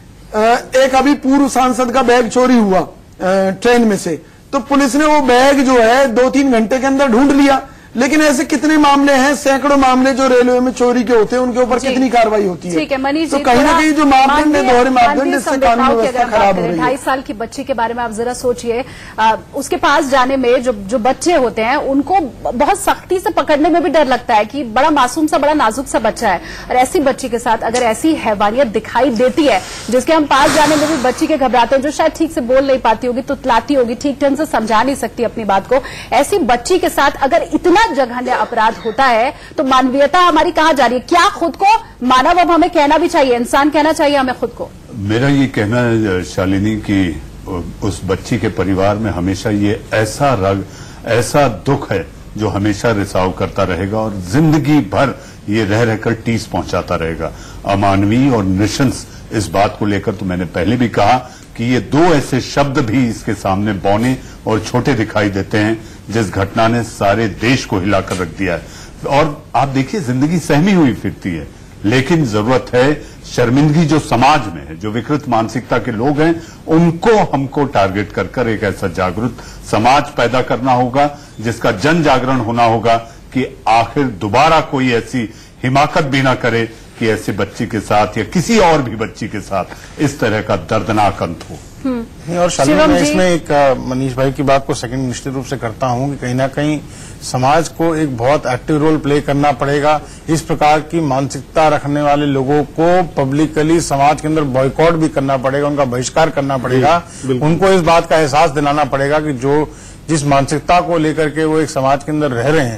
एक अभी पूर्व सांसद का बैग चोरी हुआ ट्रेन में से, तो पुलिस ने वो बैग जो है 2-3 घंटे के अंदर ढूंढ लिया। लेकिन ऐसे कितने मामले हैं, सैकड़ों मामले जो रेलवे में चोरी के होते हैं, उनके ऊपर कितनी कार्रवाई होती है। ठीक है मनीष जी, तो कहीं ना कहीं जो मापदंड है, दोहरे मापदंड, इससे कानून व्यवस्था खराब हो रही है। 2.5 साल की बच्ची के बारे में आप जरा सोचिए, उसके पास जाने में जो बच्चे होते हैं उनको बहुत सख्ती से पकड़ने में भी डर लगता है कि बड़ा मासूम सा, बड़ा नाजुक सा बच्चा है। और ऐसी बच्ची के साथ अगर ऐसी हैवानियत दिखाई देती है जिसके हम पास जाने में भी बच्ची के घबराते हैं, जो शायद ठीक से बोल नहीं पाती होगी, तुतलाती होगी, ठीक ढंग से समझा नहीं सकती अपनी बात को, ऐसी बच्ची के साथ अगर इतना जघन्य अपराध होता है तो मानवीयता हमारी कहां जा रही है? क्या खुद को मानव अब हमें कहना भी चाहिए, इंसान कहना चाहिए हमें खुद को? मेरा ये कहना है शालिनी की उस बच्ची के परिवार में हमेशा ये ऐसा रग, ऐसा दुख है जो हमेशा रिसाव करता रहेगा और जिंदगी भर ये रह रहकर टीस पहुंचाता रहेगा। अमानवीय और नृशंस इस बात को लेकर तो मैंने पहले भी कहा कि ये 2 ऐसे शब्द भी इसके सामने बौने और छोटे दिखाई देते हैं जिस घटना ने सारे देश को हिलाकर रख दिया है। और आप देखिए, जिंदगी सहमी हुई फिरती है, लेकिन जरूरत है शर्मिंदगी जो समाज में है, जो विकृत मानसिकता के लोग हैं, उनको हमको टारगेट कर एक ऐसा जागरूक समाज पैदा करना होगा जिसका जन जागरण होना होगा कि आखिर दोबारा कोई ऐसी हिमाकत भी ना करे कि ऐसे बच्ची के साथ या किसी और भी बच्ची के साथ इस तरह का दर्दनाक अंत हो। और शालिनी, मैं इसमें एक मनीष भाई की बात को सेकंड निश्चित रूप से करता हूं कि कहीं ना कहीं समाज को एक बहुत एक्टिव रोल प्ले करना पड़ेगा। इस प्रकार की मानसिकता रखने वाले लोगों को पब्लिकली समाज के अंदर बॉयकॉट भी करना पड़ेगा, उनका बहिष्कार करना पड़ेगा। उनको इस बात का एहसास दिलाना पड़ेगा कि जिस मानसिकता को लेकर के वो एक समाज के अंदर रह रहे हैं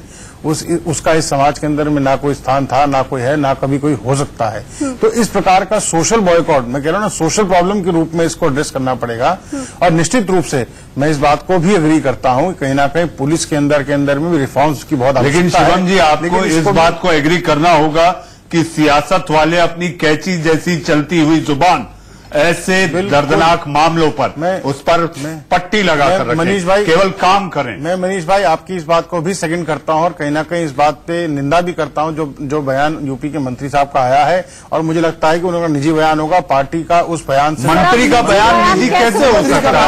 उसका इस समाज के अंदर में ना कोई स्थान था, ना कोई है, ना कभी कोई हो सकता है। तो इस प्रकार का सोशल बॉयकॉट, मैं कह रहा हूँ ना, सोशल प्रॉब्लम के रूप में इसको एड्रेस करना पड़ेगा। और निश्चित रूप से मैं इस बात को भी एग्री करता हूँ, कहीं ना कहीं पुलिस के अंदर में भी रिफॉर्म्स की बहुत लेकिन आवश्यकता है। शिवम जी, आपको इस बात को एग्री करना होगा कि सियासत वाले अपनी कैंची जैसी चलती हुई जुबान ऐसे दर्दनाक मामलों पर उस पर पट्टी लगाकर मनीष भाई केवल काम करें। मैं मनीष भाई आपकी इस बात को भी सेकंड करता हूं और कहीं ना कहीं इस बात पे निंदा भी करता हूं जो बयान यूपी के मंत्री साहब का आया है, और मुझे लगता है कि उनका निजी बयान होगा, पार्टी का उस बयान से मंत्री का बयान निजी कैसे हो सकता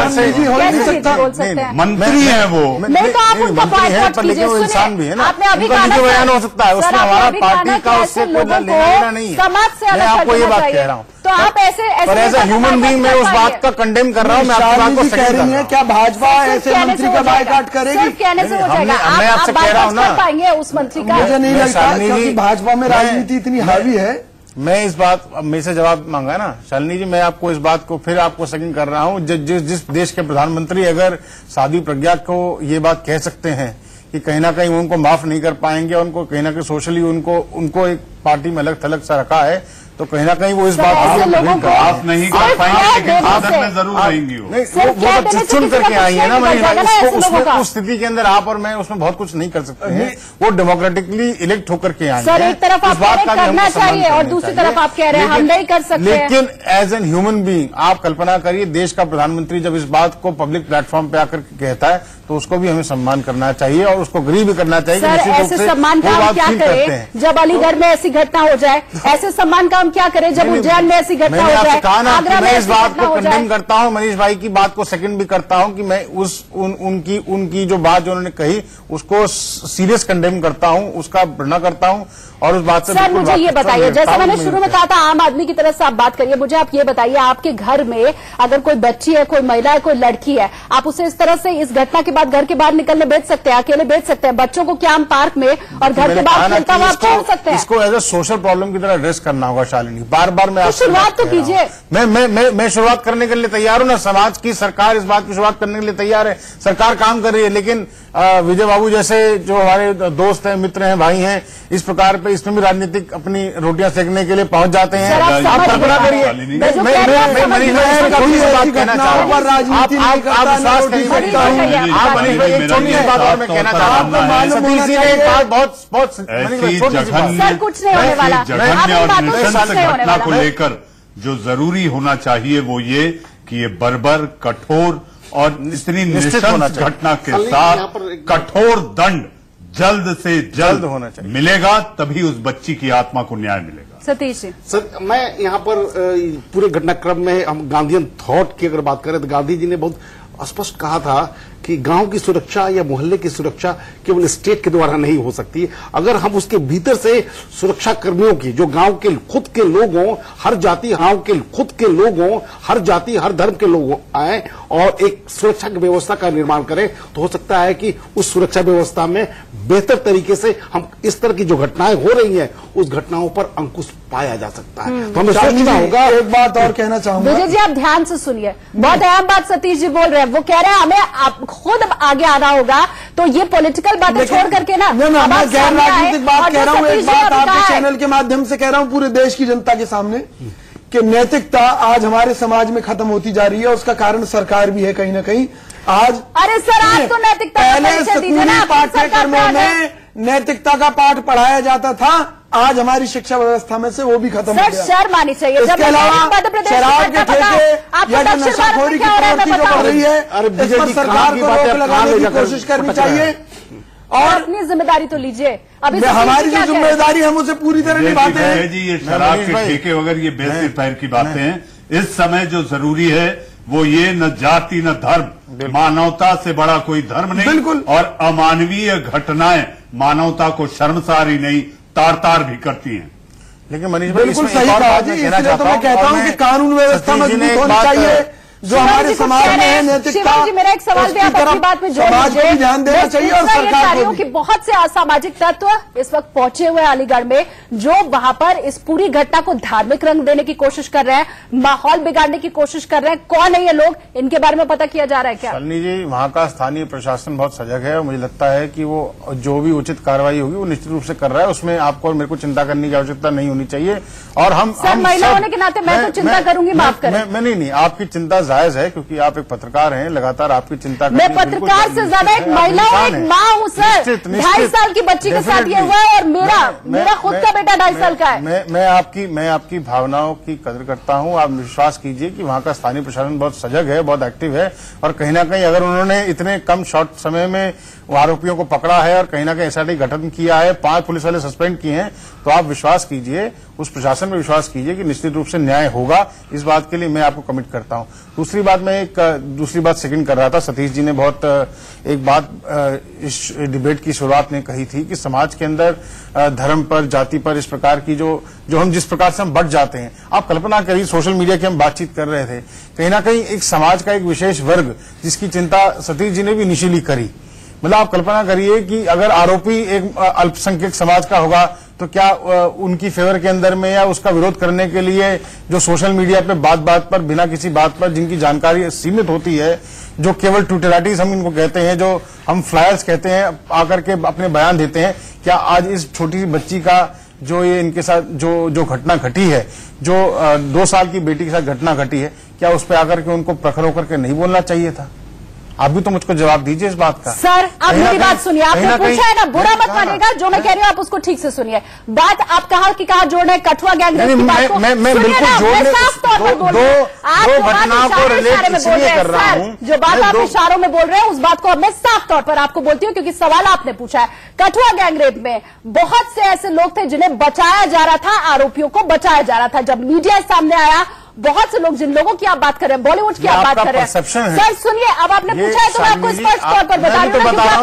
है? मंत्री है वो, मंत्री है पर लेकिन वो इंसान भी है ना, उनका निजी बयान हो सकता है, उसमें हमारा पार्टी का उससे कोई लेना देना नहीं है। मैं आपको ये बात कह रहा हूँ, तो आप ऐसे एज ए ह्यूमन बीइंग मैं उस बात का कंडेम कर रहा हूँ। मैं आपकी बात को कह रही है, क्या भाजपा ऐसे मंत्री का बायकॉट करेगी? सिर्फ कहने से हो जाएगा? मैं आपसे कह रहा हूँ ना, पाएंगे उस मंत्री का? मुझे नहीं लगता, क्योंकि भाजपा में राजनीति इतनी हावी है। मैं इस बात मेरे से जवाब मांगा ना शालिनी जी, मैं आपको इस बात को फिर आपको सेकंड कर रहा हूँ। जिस देश के प्रधानमंत्री अगर साध्वी प्रज्ञा को ये बात कह सकते हैं कि कहीं ना कहीं उनको माफ नहीं कर पाएंगे, उनको कहीं ना कहीं सोशली उनको एक पार्टी में अलग थलग सा रखा है, तो कहीं ना कहीं वो इस बात आप नहीं कर पाएंगे, लेकिन सदन में जरूर रहेंगी। वो तो चुन करके आई है ना, मैं उस स्थिति के अंदर आप और मैं उसमें बहुत कुछ नहीं कर सकते हैं। वो डेमोक्रेटिकली इलेक्ट होकर के आई है। सर, एक तरफ आप करना चाहिए और दूसरी तरफ आप कह रहे हैं हम नहीं कर सकते। लेकिन एज एन ह्यूमन बीइंग आप कल्पना करिए, देश का प्रधानमंत्री जब इस बात को पब्लिक प्लेटफॉर्म पे आकर कहता है तो उसको भी हमें सम्मान करना चाहिए और उसको अग्री भी करना चाहिए। सर, ऐसे सम्मान का हम क्या करें जब अलीगढ़ में ऐसी घटना हो जाए? ऐसे सम्मान का हम क्या करें जब उज्जैन में ऐसी घटना हो जाए? आगरा में मैं इस बात को कंडेम करता हूं, मनीष भाई की बात को सेकंड भी करता हूं कि मैं उनकी जो बात जो उन्होंने कही उसको सीरियस कंडेम करता हूं, उसका भ्रना करता हूं और उस बात से सर मुझे ये बताइए, जैसे मैंने शुरू में कहा था आम आदमी की तरफ से आप बात करिए, मुझे आप ये बताइए, आपके घर में अगर कोई बच्ची है, कोई महिला है, कोई लड़की है, आप उसे इस तरह से इस घटना के बाद घर के बाहर निकलने भेज सकते हैं? अकेले भेज सकते हैं? बच्चों को क्या हम पार्क में और घर के बाहर खेलता हुआ आप छोड़ सकते हैं? इसको एज ए सोशल प्रॉब्लम की तरह एड्रेस करना होगा शालिनी। बार बार मैं शुरुआत तो कीजिए। मैं शुरुआत करने के लिए तैयार हूं ना, समाज की सरकार इस बात की शुरुआत करने के लिए तैयार है, सरकार काम कर रही है, लेकिन विजय बाबू जैसे जो हमारे दोस्त हैं, मित्र हैं, भाई हैं, इस प्रकार पे इसमें भी राजनीतिक अपनी रोटियां सेकने के लिए पहुंच जाते हैं। आप कल्पना करिए, मैं मनीष भाई से बात कहना चाह रहा हूँ, आप विश्वास करिए, आप मनीष भाई एक छोटी सी बात और मैं कहना चाह रहा हूँ। सतीश जी ने एक बात बहुत कुछ नहीं होने वाला घटना को लेकर जो जरूरी होना चाहिए वो ये कि ये बर्बर, कठोर और इतनी निश्चित घटना के साथ कठोर दंड जल्द से जल्द होना चाहिए, मिलेगा तभी उस बच्ची की आत्मा को न्याय मिलेगा। सतीश जी, सर मैं यहाँ पर पूरे घटनाक्रम में हम गांधीयन थॉट की अगर बात करें तो गांधी जी ने बहुत स्पष्ट कहा था कि गांव की सुरक्षा या मोहल्ले की सुरक्षा केवल स्टेट के द्वारा नहीं हो सकती। अगर हम उसके भीतर से सुरक्षा कर्मियों की, जो गांव के खुद के लोग हों, हर जाति, गांव के खुद के लोग हों, हर जाति हर धर्म के लोग आए और एक सुरक्षा की व्यवस्था का निर्माण करें, तो हो सकता है कि उस सुरक्षा व्यवस्था में बेहतर तरीके से हम इस तरह की जो घटनाएं हो रही हैं उस घटनाओं पर अंकुश पाया जा सकता है। तो हमें सोचना होगा। एक बात और कहना चाहूंगा विजय जी, आप ध्यान से सुनिए, बहुत अहम बात सतीश जी बोल रहे हैं। वो कह रहे हैं हमें खुद आगे आना होगा, तो ये पॉलिटिकल बातें छोड़ करके ना, मैं गैर राजनीतिक बात कह रहा हूँ। एक बात आपके चैनल के माध्यम से कह रहा हूँ पूरे देश की जनता के सामने कि नैतिकता आज हमारे समाज में खत्म होती जा रही है। उसका कारण सरकार भी है कहीं ना कहीं। आज अरे सर, आज तो नैतिकता पहले स्कूली पाठ्यक्रमों में नैतिकता का पाठ पढ़ाया जाता था, आज हमारी शिक्षा व्यवस्था में से वो भी खत्म हो गया। शर्म आनी चाहिए। इसके अलावा शराब के ठेके या नशाखोरी की प्रवृत्ति जो बढ़ रही है, इस पर सरकार को रोक लगाने की कोशिश करनी चाहिए और अपनी जिम्मेदारी तो लीजिए। अभी हमारी जो जिम्मेदारी हम उसे पूरी तरह निभाते हैं। जी, ये शराब के ठेके वगैरह ये बेसिक पैर की बातें हैं। इस समय जो जरूरी है वो ये न जाति न धर्म, मानवता से बड़ा कोई धर्म नहीं। बिल्कुल। और अमानवीय घटनाएं मानवता को शर्मसार ही नहीं तार भी करती हैं। लेकिन मनीष भाई बिल्कुल सही कहा जी, इसलिए तो मैं कहता हूं कि कानून व्यवस्था मजबूत होनी चाहिए। जो हमारे समाज में है नैतिकता, मेरा एक सवाल भी आप अपनी बात में जोड़ दीजिए। ध्यान देना चाहिए और सरकार को कि बहुत से असामाजिक तत्व इस वक्त पहुंचे हुए अलीगढ़ में, जो वहां पर इस पूरी घटना को धार्मिक रंग देने की कोशिश कर रहे हैं। माहौल बिगाड़ने की कोशिश कर रहे हैं। कौन है ये लोग, इनके बारे में पता किया जा रहा है क्या? शालिनी जी, वहाँ का स्थानीय प्रशासन बहुत सजग है और मुझे लगता है कि वो जो भी उचित कार्रवाई होगी वो निश्चित रूप से कर रहा है। उसमें आपको और मेरे को चिंता करने की आवश्यकता नहीं होनी चाहिए। और हम महिला होने के नाते मैं तो चिंता करूंगी, माफ करें। मैं नहीं, आपकी चिंता जायज है क्योंकि आप एक पत्रकार हैं, लगातार आपकी चिंता। मैं पत्रकार से ज्यादा एक महिला हूँ, एक माँ हूँ सर। 2.5 साल की बच्ची के साथ ये हुआ है और मेरा खुद का बेटा 2.5 साल का है। मैं आपकी भावनाओं की कदर करता हूं। आप विश्वास कीजिए कि वहां का स्थानीय प्रशासन बहुत सजग है, बहुत एक्टिव है और कहीं ना कहीं अगर उन्होंने इतने कम शॉर्ट समय में आरोपियों को पकड़ा है और कहीं ना कहीं एसआईटी गठन किया है, 5 पुलिस वाले सस्पेंड किए हैं, तो आप विश्वास कीजिए, उस प्रशासन में विश्वास कीजिए कि निश्चित रूप से न्याय होगा। इस बात के लिए मैं आपको कमिट करता हूं। दूसरी बात सेकंड कर रहा था, सतीश जी ने बहुत एक बात इस डिबेट की शुरुआत में कही थी कि समाज के अंदर धर्म पर, जाति पर इस प्रकार की जो हम जिस प्रकार से हम बढ़ जाते हैं। आप कल्पना करिए, सोशल मीडिया की हम बातचीत कर रहे थे, कहीं ना कहीं एक समाज का एक विशेष वर्ग जिसकी चिंता सतीश जी ने भी इनिशियली करी। मतलब आप कल्पना करिए कि अगर आरोपी एक अल्पसंख्यक समाज का होगा तो क्या उनकी फेवर के अंदर में या उसका विरोध करने के लिए जो सोशल मीडिया पे बात बात पर, बिना किसी बात पर, जिनकी जानकारी सीमित होती है, जो केवल ट्विटराइटीज हम इनको कहते हैं, जो हम फ्लायर्स कहते हैं, आकर के अपने बयान देते हैं, क्या आज इस छोटी सी बच्ची का जो ये इनके साथ जो घटना घटी है, जो 2 साल की बेटी के साथ घटना घटी है, क्या उस पर आकर के उनको प्रखर होकर के नहीं बोलना चाहिए था? आप भी तो मुझको जवाब दीजिए इस बात का। सर, आप मेरी बात सुनिए, आपने पूछा है ना, बुरा मत मानिएगा, जो मैं कह रही हूँ आप उसको ठीक से सुनिए। बात आप कहा कि कहा जोड़ना है कठुआ गैंगरेप की बात को, मैं बिल्कुल जोड़ने, दो घटनाओं को रिलेट इसलिए कर रहा हूँ। जो बात आप इशारों में बोल रहे हैं उस बात को अब मैं साफ तौर पर आपको बोलती हूँ, क्योंकि सवाल आपने पूछा है। कठुआ गैंगरेप में बहुत से ऐसे लोग थे जिन्हें बचाया जा रहा था, आरोपियों को बचाया जा रहा था। जब मीडिया सामने आया, बहुत से लोग, जिन लोगों की आप बात कर रहे हैं, बॉलीवुड की आप बात कर रहे हैं, सर सुनिए, अब आपने पूछा है तो मैं आपको स्पष्ट तौर पर बता रही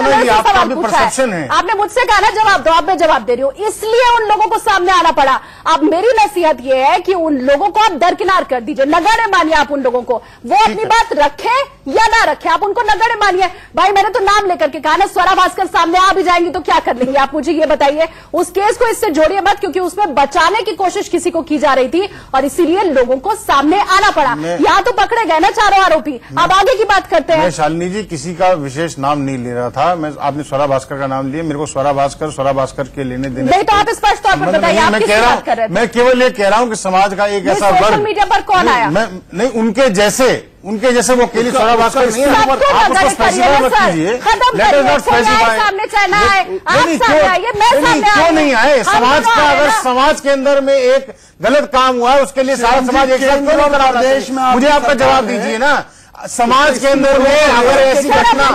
हूँ। आपने मुझसे कहा ना जवाब दो, अब मैं जवाब दे रही हूँ, इसलिए उन लोगों को सामने आना पड़ा। अब मेरी नसीहत ये है कि उन लोगों को आप दरकिनार कर दीजिए, नगण्य मानिए आप उन लोगों को, वो अपनी बात रखें या ना रखें, आप उनको नगण्य मानिए। भाई मैंने तो नाम लेकर के कहा ना, स्वरा भास्कर सामने आ भी जाएंगी तो क्या कर लेंगे आप, मुझे ये बताइए। उस केस को इससे जोड़िए मत, क्योंकि उसमें बचाने की कोशिश किसी को की जा रही थी और इसीलिए लोगों को सामने आना पड़ा। यहाँ तो पकड़े गए ना चारों आरोपी, अब आगे की बात करते हैं। मैं शालिनी जी किसी का विशेष नाम नहीं ले रहा था, मैं आपने स्वरा भास्कर का नाम लिया, मेरे को स्वरा भास्कर के लेने देने नहीं, तो आप स्पष्ट तौर पर बताइए आप किसकी बात कर रहे थे। मैं केवल ये कह रहा हूँ कि समाज का एक ऐसा वर्ग, सोशल मीडिया पर कौन आया, नहीं उनके जैसे वो केली स्वरा भास्कर नहीं है, आप उसको स्पेसिफाई मत कीजिए, सामने चाहे ना आए, क्यों नहीं आए? समाज का, अगर समाज के अंदर में एक गलत काम हुआ है उसके लिए सारा समाज एक साथ क्यों नहीं खड़ा है? मुझे आपका जवाब दीजिए ना। समाज के अंदर में अगर ऐसी घटना,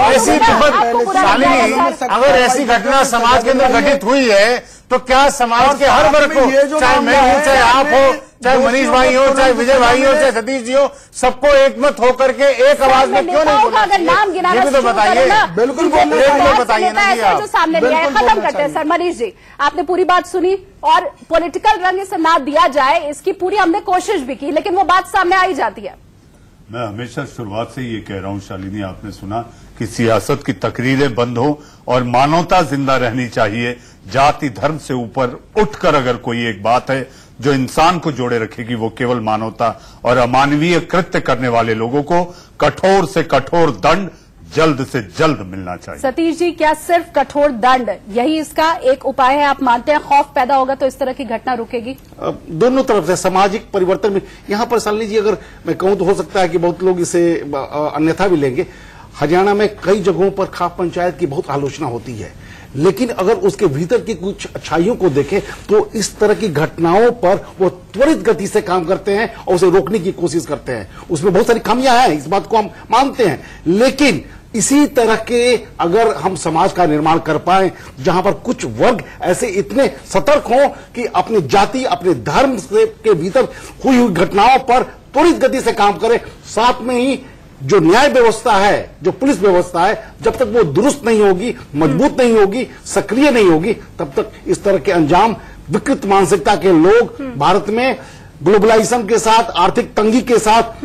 अगर ऐसी घटना समाज के अंदर घटित हुई है तो क्या समाज के हर वर्ग को, चाहे मैं हूं, चाहे आप हो, चाहे मनीष भाई हो, चाहे विजय भाई हो, चाहे सतीश जी हो, सबको एकमत होकर के एक आवाज में क्यों नहीं बोलना? अगर नाम गिनाना ये भी तो बताइए, बिल्कुल बताइए ना। जो सामने लिया है, खत्म करते हैं। सर मनीष जी, आपने पूरी बात सुनी और पॉलिटिकल रंग इसे ना दिया जाए इसकी पूरी हमने कोशिश भी की, लेकिन वो बात सामने आ ही जाती है। मैं हमेशा शुरुआत से ये कह रहा हूं शालिनी, आपने सुना कि सियासत की तकरीरें बंद हो और मानवता जिंदा रहनी चाहिए। जाति धर्म से ऊपर उठकर अगर कोई एक बात है जो इंसान को जोड़े रखेगी, वो केवल मानवता, और अमानवीय कृत्य करने वाले लोगों को कठोर से कठोर दंड जल्द से जल्द मिलना चाहिए। सतीश जी, क्या सिर्फ कठोर दंड यही इसका एक उपाय है? आप मानते हैं खौफ पैदा होगा तो इस तरह की घटना रुकेगी? दोनों तरफ से सामाजिक परिवर्तन में, यहां पर शालिनी जी अगर मैं कहूं तो हो सकता है कि बहुत लोग इसे अन्यथा भी लेंगे। हरियाणा में कई जगहों पर खाप पंचायत की बहुत आलोचना होती है, लेकिन अगर उसके भीतर की कुछ अच्छाइयों को देखें तो इस तरह की घटनाओं पर वो त्वरित गति से काम करते हैं और उसे रोकने की कोशिश करते हैं। उसमें बहुत सारी खामियां हैं, इस बात को हम मानते हैं, लेकिन इसी तरह के अगर हम समाज का निर्माण कर पाए जहां पर कुछ वर्ग ऐसे इतने सतर्क हों कि अपनी जाति, अपने धर्म से के भीतर हुई घटनाओं पर त्वरित गति से काम करें, साथ में ही जो न्याय व्यवस्था है, जो पुलिस व्यवस्था है, जब तक वो दुरुस्त नहीं होगी, मजबूत नहीं होगी, सक्रिय नहीं होगी, तब तक इस तरह के अंजाम, विकृत मानसिकता के लोग भारत में ग्लोबलाइजेशन के साथ, आर्थिक तंगी के साथ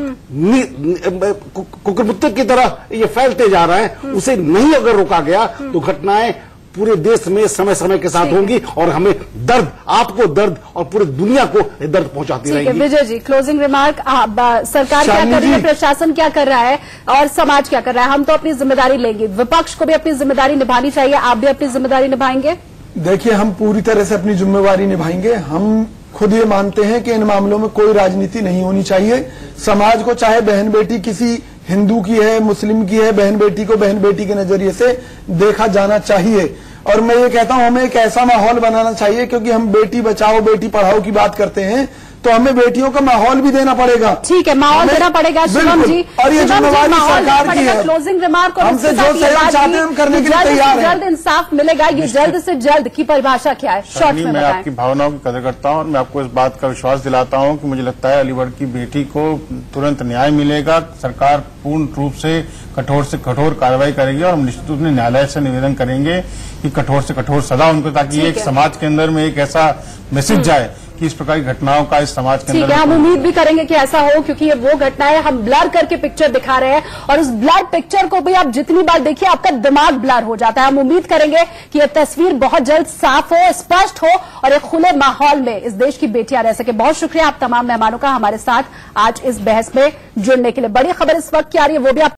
कुकुरमुत्ते की तरह ये फैलते जा रहे हैं। उसे नहीं अगर रोका गया तो घटनाएं पूरे देश में समय समय के साथ होंगी और हमें दर्द, आपको दर्द और पूरी दुनिया को दर्द पहुंचाती रहेगी। Vijay ji, closing remark. सरकार क्या कर रही है, प्रशासन क्या कर रहा है और समाज क्या कर रहा है? हम तो अपनी जिम्मेदारी लेंगे, विपक्ष को भी अपनी जिम्मेदारी निभानी चाहिए। आप भी अपनी जिम्मेदारी निभाएंगे? देखिए, हम पूरी तरह से अपनी जिम्मेवारी निभाएंगे। हम खुद ये मानते हैं कि इन मामलों में कोई राजनीति नहीं होनी चाहिए। समाज को, चाहे बहन बेटी किसी हिंदू की है, मुस्लिम की है, बहन बेटी को बहन बेटी के नजरिए से देखा जाना चाहिए। और मैं ये कहता हूं, हमें एक ऐसा माहौल बनाना चाहिए, क्योंकि हम बेटी बचाओ बेटी पढ़ाओ की बात करते हैं, तो हमें बेटियों का माहौल भी देना पड़ेगा। ठीक है, माहौल देना पड़ेगा। शिवम जी, और ये जिम्मेवारी सरकार की है। क्लोजिंग रिमार्क और हमसे जो सहयोग चाहते हैं हम करने के लिए तैयार हैं। जल्द इंसाफ मिलेगा। ये जल्द से जल्द की परिभाषा क्या है? शॉर्ट में मैं आपकी भावनाओं की कदर करता हूं और मैं आपको इस बात का विश्वास दिलाता हूं कि मुझे लगता है अलीगढ़ की बेटी को तुरंत न्याय मिलेगा। सरकार पूर्ण रूप से कठोर कार्रवाई करेगी और हम निश्चित रूप से न्यायालय से निवेदन करेंगे कि कठोर से कठोर सजा उनको, ताकि एक समाज के अंदर में एक ऐसा मैसेज जाए कि इस प्रकार की घटनाओं का इस समाज के अंदर। ठीक है, हम उम्मीद भी करेंगे कि ऐसा हो, क्योंकि ये वो घटना है, हम ब्लर करके पिक्चर दिखा रहे हैं और उस ब्लर पिक्चर को भी आप जितनी बार देखिए आपका दिमाग ब्लर हो जाता है। हम उम्मीद करेंगे कि यह तस्वीर बहुत जल्द साफ हो, स्पष्ट हो और एक खुले माहौल में इस देश की बेटियां रह सके। बहुत शुक्रिया आप तमाम मेहमानों का हमारे साथ आज इस बहस में जुड़ने के लिए। बड़ी खबर इस वक्त की आ रही है, वो भी आप